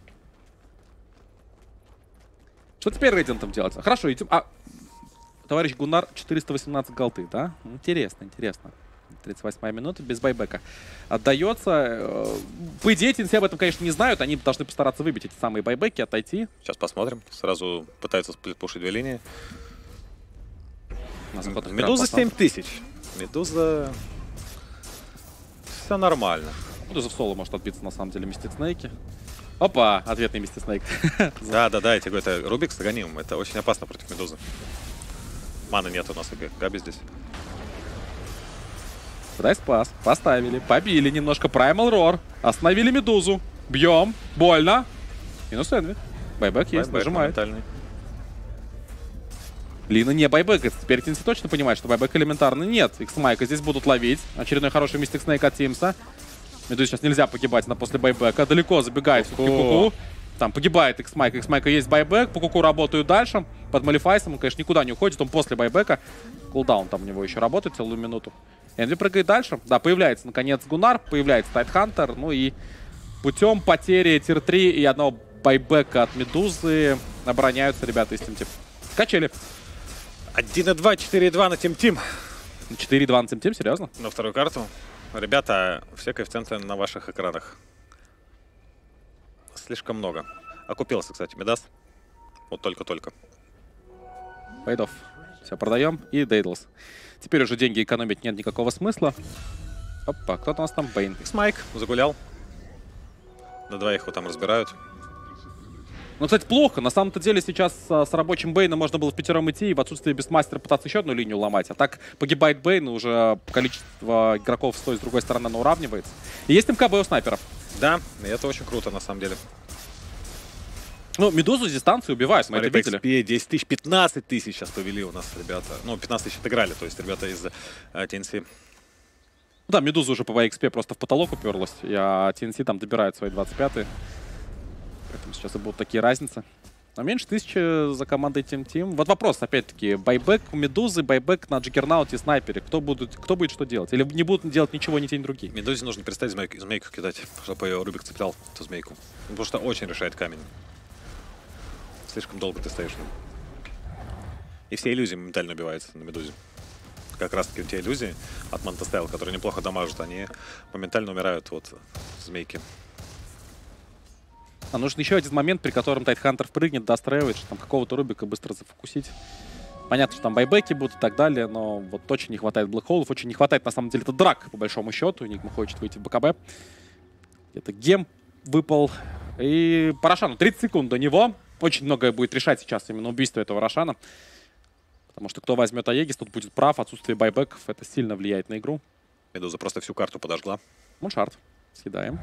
Что теперь Рейдентом делать? Хорошо, идем. Товарищ Гуннар 418 голды, да? Интересно, интересно. 38-я минута, без байбека. Отдается. По идее, TNC об этом, конечно, не знают. Они должны постараться выбить эти самые байбеки, отойти. Сейчас посмотрим. Сразу пытаются сплитпушить 2 линии. Медуза 7000. Медуза... Все нормально. Медуза в соло может отбиться, на самом деле, Мистик Снейки. Опа, ответный Мистик Снейк. Да, я тебе говорю, это Рубик с Аганимом. Это очень опасно против Медузы. Маны нет у нас, Габи здесь. Дай спас. Поставили. Побили немножко. Праймал Рор. Остановили Медузу. Бьем. Больно. Минус Энви. Байбек есть. Нажимает. Лина не байбекает. Теперь TNC точно понимает, что байбек элементарно нет. X-Майка здесь будут ловить. Очередной хороший мистик снейк от Тимса. Медузе сейчас нельзя погибать на после байбека. Далеко забегает все-таки Куку. Там погибает X-Майка. X-Майка есть байбек. По Куку работают дальше. Под Малифайсом он, конечно, никуда не уходит. Он после байбека. Кулдаун там у него еще работает целую минуту. Энви прыгает дальше. Да, появляется наконец Гуннар. Появляется Тайтхантер. Ну и путем потери тир-3 и одного байбека от Медузы обороняются ребята из Team Team. Качели. 1-2, 4-2 на Team Team. 4-2 на Team Team, серьезно? На вторую карту. Ребята, все коэффициенты на ваших экранах. Слишком много. Окупился, кстати, Медас. Вот только-только. Фейдов. Все, продаем. И Дейдлс. Теперь уже деньги экономить нет никакого смысла. Опа, кто-то у нас там Бейн. X-Майк загулял. На двоих его там разбирают. Ну, кстати, плохо. На самом-то деле сейчас с рабочим Бейном можно было в пятером идти и в отсутствие Бестмастера пытаться еще одну линию ломать. А так погибает Бейн, и уже количество игроков с той и с другой стороны оно уравнивается. И есть МКБ у снайперов. Да, и это очень круто на самом деле. Ну, Медузу с дистанции убивают, мы Смотри, это видели. XP 10 тысяч, 15 тысяч сейчас повели у нас ребята. Ну, 15 тысяч отыграли, то есть ребята из TNC. Да, Медуза уже по XP просто в потолок уперлась, а TNC там добирает свои 25-е. Поэтому сейчас и будут такие разницы. Но меньше 1000 за командой Team Team. Вот вопрос, опять-таки, байбек у Медузы, байбек на Джиггернауте и Снайпере. Кто будет что делать? Или не будут делать ничего ни те, ни другие? Медузе нужно перестать змейку кидать, чтобы ее Рубик цеплял, эту змейку. Потому что очень решает камень. Слишком долго ты стоишь. И все иллюзии моментально убиваются на Медузе. Как раз таки те иллюзии от Мантастайл, которые неплохо дамажат, они моментально умирают от змейки. А нужен еще один момент, при котором Тайтхантер впрыгнет, даст ревидж, там какого-то Рубика быстро зафокусить. Понятно, что там байбеки будут и так далее, но вот очень не хватает блэкхоллов, очень не хватает на самом деле это драк, по большому счету. Нигма хочет выйти в БКБ. Это гем выпал. И по Рошану 30 секунд до него. Очень многое будет решать сейчас именно убийство этого Рошана. Потому что кто возьмет Аегис, тут будет прав. Отсутствие байбеков, это сильно влияет на игру. Медуза просто всю карту подожгла. Муншард. Съедаем.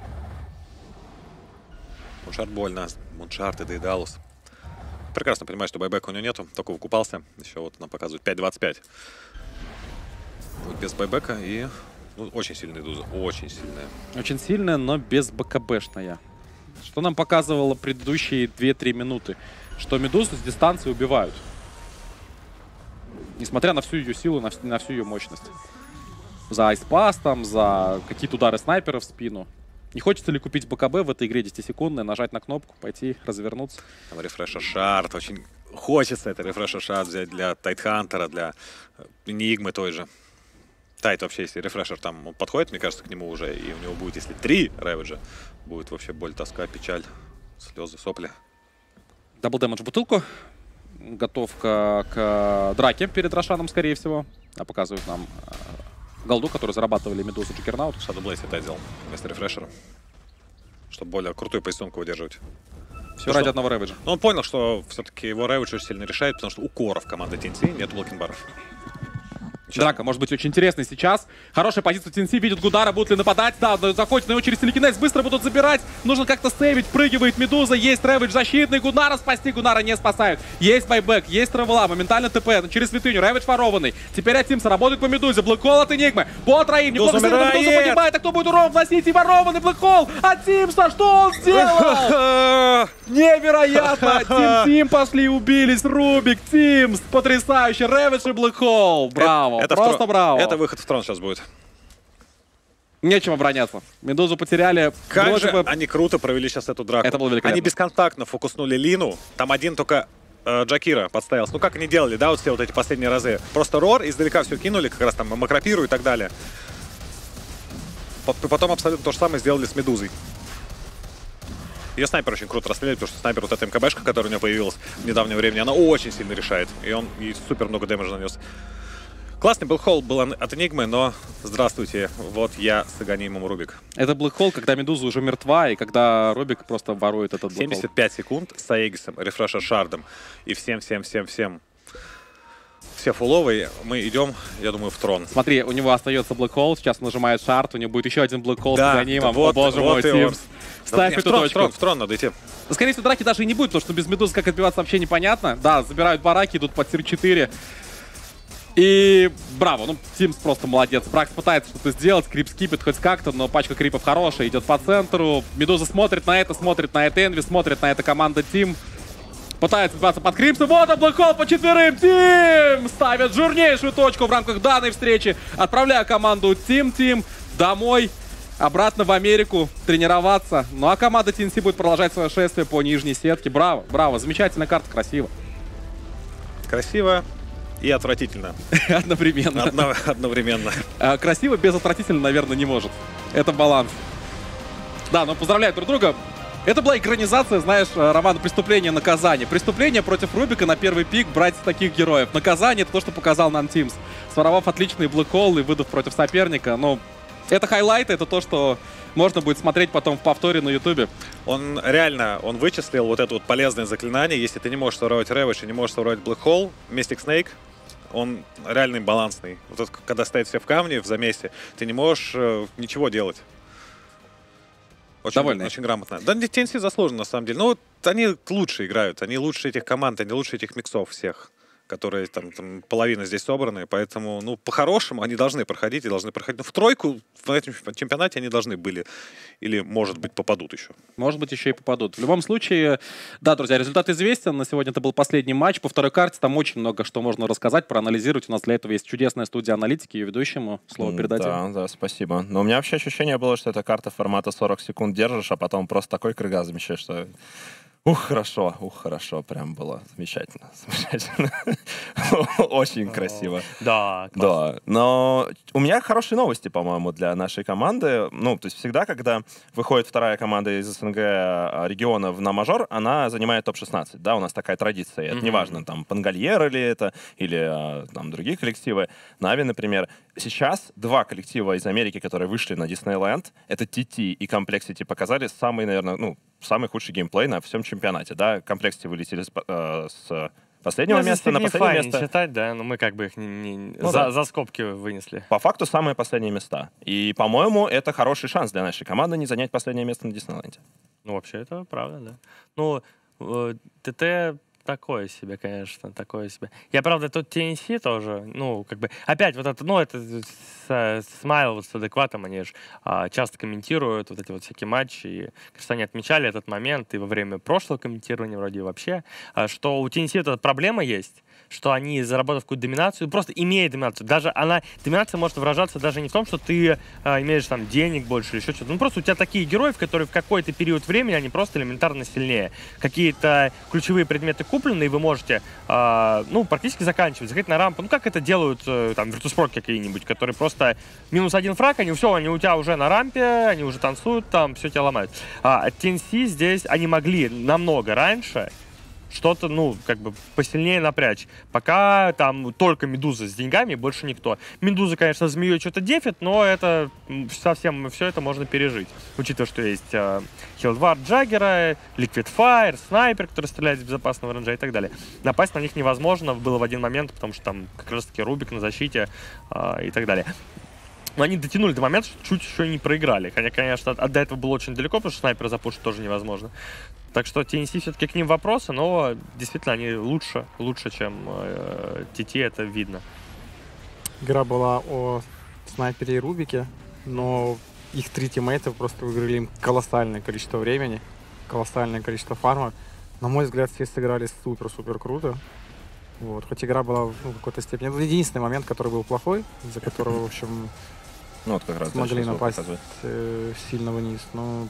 Муншард больно. Муншард и Дейдалус. Прекрасно понимаю, что байбека у него нету. Только выкупался. Еще вот нам показывают 5.25. Вот без байбека и... Ну, очень сильная Дуза. Очень сильная. Очень сильная, но без БКБшная. Что нам показывало предыдущие 2-3 минуты? Что Медузу с дистанции убивают. Несмотря на всю ее силу, на всю ее мощность. За айспас, там, за какие-то удары снайпера в спину. Не хочется ли купить БКБ в этой игре 10-секундной, нажать на кнопку, пойти, развернуться? Там рефреша шард. Очень хочется это рефреша шард взять для Тайтхантера, для Энигмы той же. Тайт вообще, если рефрешер там он подходит, мне кажется, к нему уже, и у него будет, если 3 ревиджа, будет вообще боль, тоска, печаль, слезы, сопли. Дабл дэмэдж в бутылку. Готовка к драке перед Рошаном, скорее всего. А показывают нам голду, которую зарабатывали Медуза Джиггернаут. Shadow Blaze это сделал вместо рефрешера, чтобы более крутую позиционку выдерживать. Все ради одного ревиджа. Но он понял, что все-таки его ревидж очень сильно решает, потому что у коров команды TNC нет блокинг-баров. Драка может быть очень интересной сейчас. Хорошая позиция TNC, видит Гудара, будут ли нападать. Да, заходит на очередь Телекинез, быстро будут забирать. Нужно как-то сейвить, прыгивает Медуза, есть ревидж защитный. Гунара спасти, Гунара не спасают. Есть байбек, есть травела, моментально ТП, через святыню, ревидж ворованный. Теперь от Тимса работает по Медузе, блэкхолл от Энигмы. По троим, неплохо Медуза погибает, а кто будет урон вносить? И ворованный блэкхолл от Тимса, что он сделал? Невероятно! Тим пошли, убились, Рубик, Тимс, потрясающе, ревидж и блэкхолл, браво. Это просто браво. Это выход в трон сейчас будет. Нечем обороняться. Медузу потеряли. Как же они круто провели сейчас эту драку. Это было великолепно. Они бесконтактно фокуснули Лину. Там один только Джакира подставился. Ну как они делали, да, вот все вот эти последние разы. Просто Рор издалека все кинули, как раз там Макропиру и так далее. Потом абсолютно то же самое сделали с Медузой. Ее снайпер очень круто расстреляет, потому что снайпер, вот эта МКБшка, которая у него появилась в недавнее время, она очень сильно решает. И он супер много дэмэджа нанес. Классный блэкхолл был от Энигмы, но здравствуйте, вот я с Аганимом Рубик. Это блэкхолл, когда Медуза уже мертва, и когда Рубик просто ворует этот блэкхолл. 75 секунд с Аегисом, рефрешер шардом и всем. Все фуловые, мы идем, я думаю, в трон. Смотри, у него остается блэкхолл, сейчас он нажимает шард, у него будет еще один блэкхолл да, с Аганимом. Вот, о боже вот мой, Тимс. Ставь эту точку. В трон надо идти. Скорее всего, драки даже и не будет, потому что без Медузы как отбиваться вообще непонятно. Да, забирают бараки, идут под тир 4. И браво, ну, Тимс просто молодец. Бракс пытается что-то сделать, крип скипит хоть как-то, но пачка крипов хорошая, идет по центру. Медуза смотрит на это Энви, смотрит на это команда Тим. Пытается отбиваться под крипсы. Вот он, блэкхол по 4. Тим ставит жирнейшую точку в рамках данной встречи, отправляя команду Тим домой. Обратно в Америку тренироваться. Ну а команда TNC будет продолжать свое шествие по нижней сетке. Браво, браво. Замечательная карта, красиво. Красиво и отвратительно. Одновременно. Одновременно. Красиво без отвратительно, наверное, не может. Это баланс. Да, но поздравляю друг друга. Это была экранизация, знаешь, романа «Преступление и наказание». Преступление против Рубика на первый пик брать таких героев. Наказание — это то, что показал нам Тимс. Своровав отличные блэкхоллы и выдав против соперника. Но это хайлайты, это то, что можно будет смотреть потом в повторе на Ютубе. Он реально, он вычислил вот это вот полезное заклинание. Если ты не можешь своровать Рэвиш и не можешь своровать Блэкхолл, Mystic Snake, он реально балансный. Вот это, когда стоят все в камне, в замесе, ты не можешь ничего делать. Очень грамотно. Да, TNC заслуженно, на самом деле. Ну, вот они лучше играют. Они лучше этих команд, они лучше этих миксов всех, которые там половина здесь собраны. Поэтому, ну, по-хорошему они должны проходить и должны проходить. Ну, в тройку в этом чемпионате они должны были. Или, может быть, попадут еще. Может быть, еще и попадут. В любом случае, да, друзья, результат известен. На сегодня это был последний матч. По второй карте там очень много что можно рассказать, проанализировать. У нас для этого есть чудесная студия аналитики. Ее ведущему слово передадим. Да, спасибо. Но у меня вообще ощущение было, что эта карта формата 40 секунд держишь, а потом просто такой крыга замечаешь, что... хорошо, прям было замечательно. Очень красиво. Да, классно. Да, но у меня хорошие новости, по-моему, для нашей команды. Ну, то есть всегда, когда выходит вторая команда из СНГ региона на мажор, она занимает топ-16, да, у нас такая традиция. Это неважно, там, Пангольер или это, или там другие коллективы. Нави, например. Сейчас два коллектива из Америки, которые вышли на Диснейленд, это TT и Complexity, показали самый, наверное, самый худший геймплей на всем чемпионате, да, Complexity вылетели с последнего места на последнее место. Не считать, да, но мы как бы их за скобки вынесли. По факту самые последние места. И, по-моему, это хороший шанс для нашей команды не занять последнее место на Диснейленде. Ну, вообще, это правда, да. Ну, ТТ такое себе, конечно, такое себе. Я, правда, тут TNC тоже, ну, как бы, опять вот это, ну, это Смайл вот с адекватом, они же часто комментируют вот эти вот всякие матчи, и, кажется, они отмечали этот момент и во время прошлого комментирования вроде вообще, что у TNC эта проблема есть, что они, заработав какую-то доминацию, просто имея доминацию, даже доминация может выражаться даже не в том, что ты имеешь там денег больше или еще что-то, ну, просто у тебя такие герои, которые в какой-то период времени, они просто элементарно сильнее. Какие-то ключевые предметы куплены, и вы можете, практически заканчивать, заходить на рампу, ну, как это делают там Virtus.pro какие-нибудь, которые просто -1 фраг, они у тебя уже на рампе, они уже танцуют, там все тебя ломают. TNC здесь, они могли намного раньше что-то, ну, как бы посильнее напрячь. Пока там только Медуза с деньгами, больше никто. Медуза, конечно, змеей что-то дефит, но это совсем все это можно пережить. Учитывая, что есть Хилдвард Джаггера, Liquid Fire, снайпер, который стреляет из безопасного рейнджа и так далее. Напасть на них невозможно было в один момент, потому что там как раз-таки Рубик на защите и так далее. Но они дотянули до момента, что чуть еще и не проиграли. Конечно, до этого было очень далеко, потому что снайпера запушить тоже невозможно. Так что TNC все-таки к ним вопросы, но действительно они лучше, чем TT, это видно. Игра была о снайпере и Рубике, но их 3 тиммейта просто выиграли им колоссальное количество времени, колоссальное количество фарма. На мой взгляд, все сыграли супер-супер круто. Вот. Хоть игра была в какой-то степени... Это единственный момент, который был плохой, из-за которого, в общем, вот как раз смогли напасть сильно вниз. Но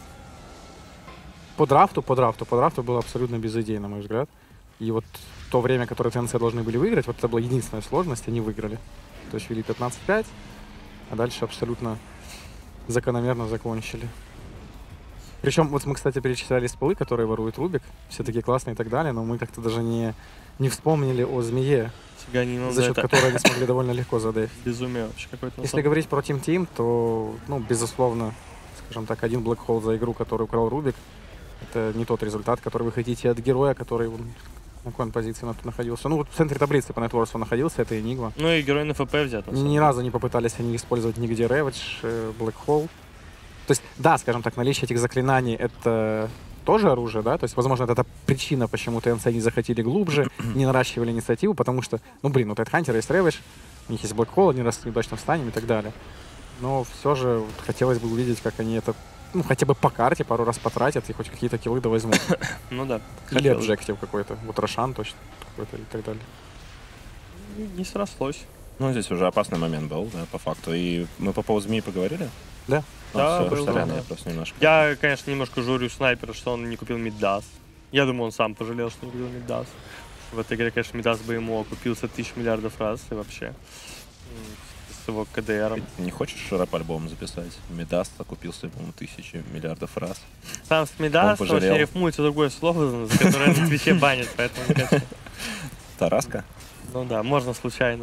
по драфту было абсолютно без идей, на мой взгляд. И вот то время, которое ТНЦ должны были выиграть, вот это была единственная сложность, они выиграли. То есть вели 15-5, а дальше абсолютно закономерно закончили. Причем, вот мы, кстати, перечисляли спылы, которые ворует Рубик, все такие классные и так далее, но мы как-то даже не вспомнили о змее, за счет которой они смогли довольно легко задефить. Безумие вообще какое-то. Если говорить про Team Team, то, безусловно, скажем так, 1 Black Hole за игру, который украл Рубик, это не тот результат, который вы хотите от героя, который на какой позиции находился. Ну, вот в центре таблицы по нетворсу находился, это Enigma. Ну и герой на ФП взят. Ни разу не попытались они использовать нигде Ravage, Black Hole. То есть, да, скажем так, наличие этих заклинаний — это тоже оружие, да? То есть, возможно, это причина, почему ТНЦ не захотели глубже, не наращивали инициативу, потому что, ну, блин, у Тайтхантера есть Рэвидж, у них есть Black Hole, они росли в удачном станем и так далее. Но все же вот, хотелось бы увидеть, как они это, ну, хотя бы по карте пару раз потратят и хоть какие-то киллы возьмут. Ну да. Или объектив какой-то, вот Рошан точно какой-то и так далее. Не срослось. Ну, здесь уже опасный момент был, да, по факту. И мы по поводу змеи поговорили? Да. Да, все, был, сорян, да. я просто немножко... Я, конечно, немножко журю снайпера, что он не купил Мидас. Я думаю, он сам пожалел, что не купил Мидас. В этой игре, конечно, Мидас бы ему окупился 1000 миллиардов раз и вообще с его КДРом. Ты не хочешь рэп-альбом записать? Мидас окупился, по-моему, 1000 миллиардов раз. Там с Мидас вообще рифмуется другое слово, за которое на Твиче банят, поэтому, конечно... Тараска? Ну да, можно случайно.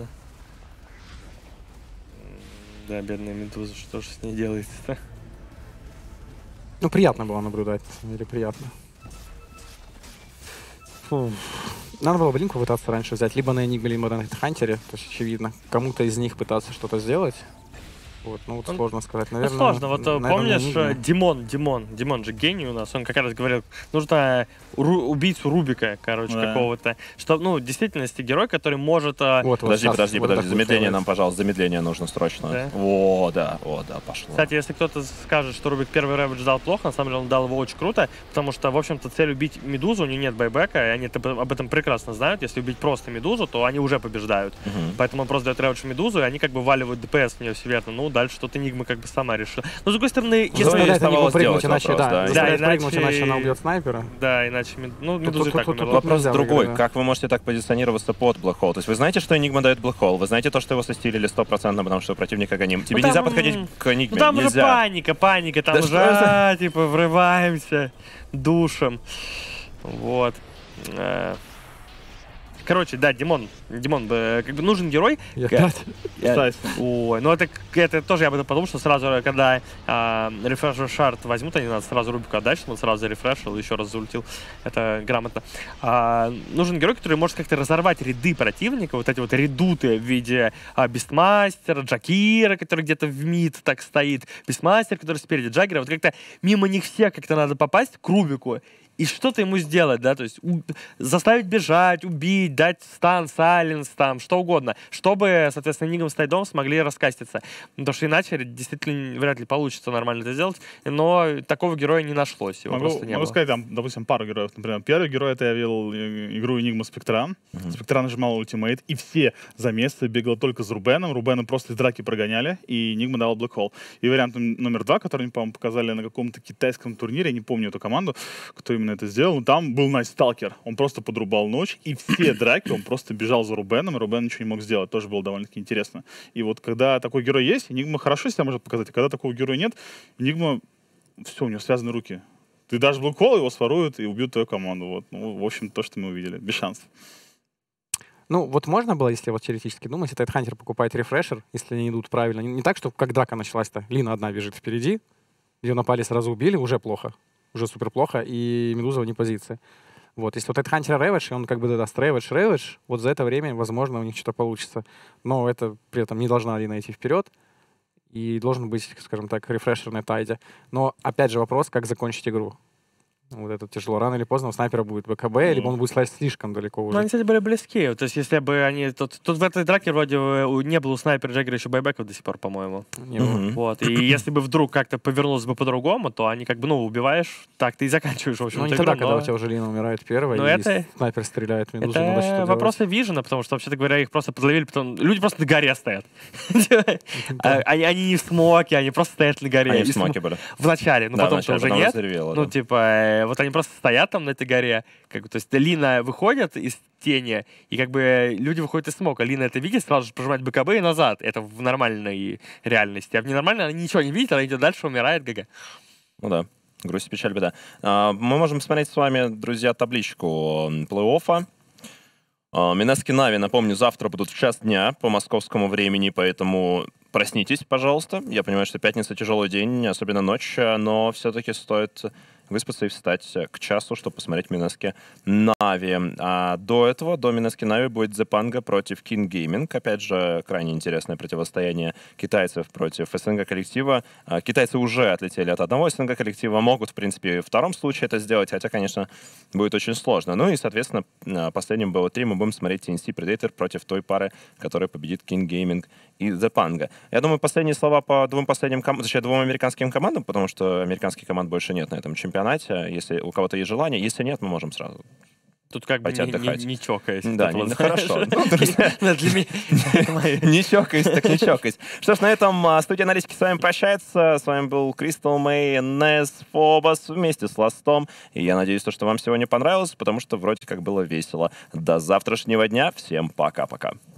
Да, бедная Медуза, что же с ней делается-то? Ну, приятно было наблюдать, на самом деле, приятно. Фу. Надо было Блинку пытаться раньше взять, либо на Энигме, либо на Хантере, то есть, очевидно. Кому-то из них пытаться что-то сделать. Вот, ну, вот сложно сказать, наверное. Ну, сложно, вот наверное, помнишь, Димон же гений у нас, он как раз говорил, нужно убийцу Рубика, короче, какого-то. Что, ну, в действительности герой, который может... Вот, подожди, замедление нам, пожалуйста, замедление нужно срочно. Да? О, да, пошло. Кстати, если кто-то скажет, что Рубик первый рэвидж дал плохо, на самом деле он дал его очень круто, потому что, в общем-то, цель убить Медузу, у нее нет байбека, и они об этом прекрасно знают. Если убить просто Медузу, то они уже побеждают. Поэтому он просто дает рэвидж Медузу, и они как бы валивают ДПС в нее северно. Ну, дальше тут Энигма как бы сама решила. Но, с другой стороны, если... Заставляет Энигму прыгнуть, иначе, иначе она убьет снайпера. Да, иначе... Ну, Медуза и так умерла. Вопрос другой. Как вы можете так позиционироваться под Black Hole? То есть вы знаете, что Энигма дает Black Hole? Вы знаете то, что его состилили 100%, потому что противник Аганим? Тебе нельзя подходить к Энигме. Ну, там нельзя. уже паника. Там уже, типа, врываемся душем. Вот. Короче, да, Димон, как бы нужен герой. Ой, ну это тоже я бы подумал, что сразу, когда рефрешер шард возьмут, они надо сразу Рубику отдать, что он сразу зарефрешил, еще раз заультил. Это грамотно. Нужен герой, который может как-то разорвать ряды противника, вот эти вот редуты в виде Бистмастера, Джакира, который где-то в мид так стоит, Бистмастер, который спереди Джаггера, вот как-то мимо них всех как-то надо попасть к Рубику и что-то ему сделать, да, то есть заставить бежать, убить, дать стан, сайленс, там, что угодно, чтобы, соответственно, Нигм с Тайдом смогли раскаститься. Потому что иначе действительно вряд ли получится нормально это сделать, но такого героя не нашлось, его просто не было. Могу сказать, там, допустим, пару героев, например. Первый герой, это я видел игру Энигма Спектран. Спектран нажимал ультимейт, и все замесы бегало только с Рубеном. Рубена просто из драки прогоняли, и Энигма дал Black Hole. И вариант номер 2, который они, по-моему, показали на каком-то китайском турнире, я не помню эту команду, кто именно это сделал. Там был Найсталкер. Он просто подрубал ночь, и все драки он просто бежал за Рубеном, и Рубен ничего не мог сделать. Тоже было довольно-таки интересно. И вот когда такой герой есть, Энигма хорошо себя может показать, а когда такого героя нет, Энигма, все, у него связаны руки. Ты дашь Black Hole, его своруют и убьют твою команду. Вот. Ну, в общем, то, что мы увидели. Без шансов. Ну, вот можно было, если вот теоретически думать, если Тайтхантер покупает рефрешер, если они идут правильно. Не так, что как драка началась-то, Лина одна бежит впереди, ее напали, сразу убили, уже плохо. Уже супер плохо, и Медуза вне позиции. Вот, если вот Тайтхантер Рэвидж, и он как бы даст Рэвидж, вот за это время, возможно, у них что-то получится. Но это при этом не должна Лина идти вперед, и должен быть, скажем так, рефрешер на Тайде. Но, опять же, вопрос, как закончить игру. Вот это тяжело. Рано или поздно у снайпера будет БКБ, либо он будет слазить слишком далеко уже. Ну, они, кстати, были близки. То есть, если бы они... Тут в этой драке вроде не было у снайпера Джаггера еще байбеков до сих пор, по-моему. Не было. Вот. И если бы вдруг как-то повернулось бы по-другому, то они как бы, ну, убиваешь, так ты и заканчиваешь, в общем, ну, не тогда, когда у тебя уже Лина умирает первой, и снайпер стреляет в Медузу. Это вопросы вижена, потому что, вообще-то говоря, их просто подловили, потом... Люди просто на горе стоят. Они не в смоке, они просто стоят на горе. Они в смоке были. Вначале, ну потом-то уже нет. Ну, типа, вот они просто стоят там на этой горе, как бы, то есть Лина выходит из тени, и как бы люди выходят из смока. Лина это видит, сразу же прожимает БКБ и назад. Это в нормальной реальности. А в ненормальной она ничего не видит, она идет дальше, умирает, ГГ. Ну да, грусть, печаль, беда. Мы можем смотреть с вами, друзья, табличку плей-оффа. Минески Нави, напомню, завтра будут в час дня по московскому времени, поэтому проснитесь, пожалуйста. Я понимаю, что пятница тяжелый день, особенно ночь, но все-таки стоит выспаться и встать к часу, чтобы посмотреть Минески Нави. А до этого, до Минески Нави будет Зепанга против King Gaming. Опять же, крайне интересное противостояние китайцев против СНГ коллектива. Китайцы уже отлетели от одного СНГ коллектива, могут, в принципе, в втором случае это сделать, хотя, конечно, будет очень сложно. Ну и, соответственно, последним BO3 мы будем смотреть TNC Predator против той пары, которая победит King Gaming и Zepanga. Я думаю, последние слова по двум американским командам, потому что американских команд больше нет на этом чемпионате. Если у кого-то есть желание, если нет, мы можем сразу тут как бы не чокаясь. Да, хорошо. Не чокаясь, так не чокаясь. Что ж, на этом студия аналитики с вами прощается. С вами был Crystal May, Ness, Phobos вместе с Ластом. И я надеюсь, что вам сегодня понравилось, потому что вроде как было весело. До завтрашнего дня. Всем пока-пока.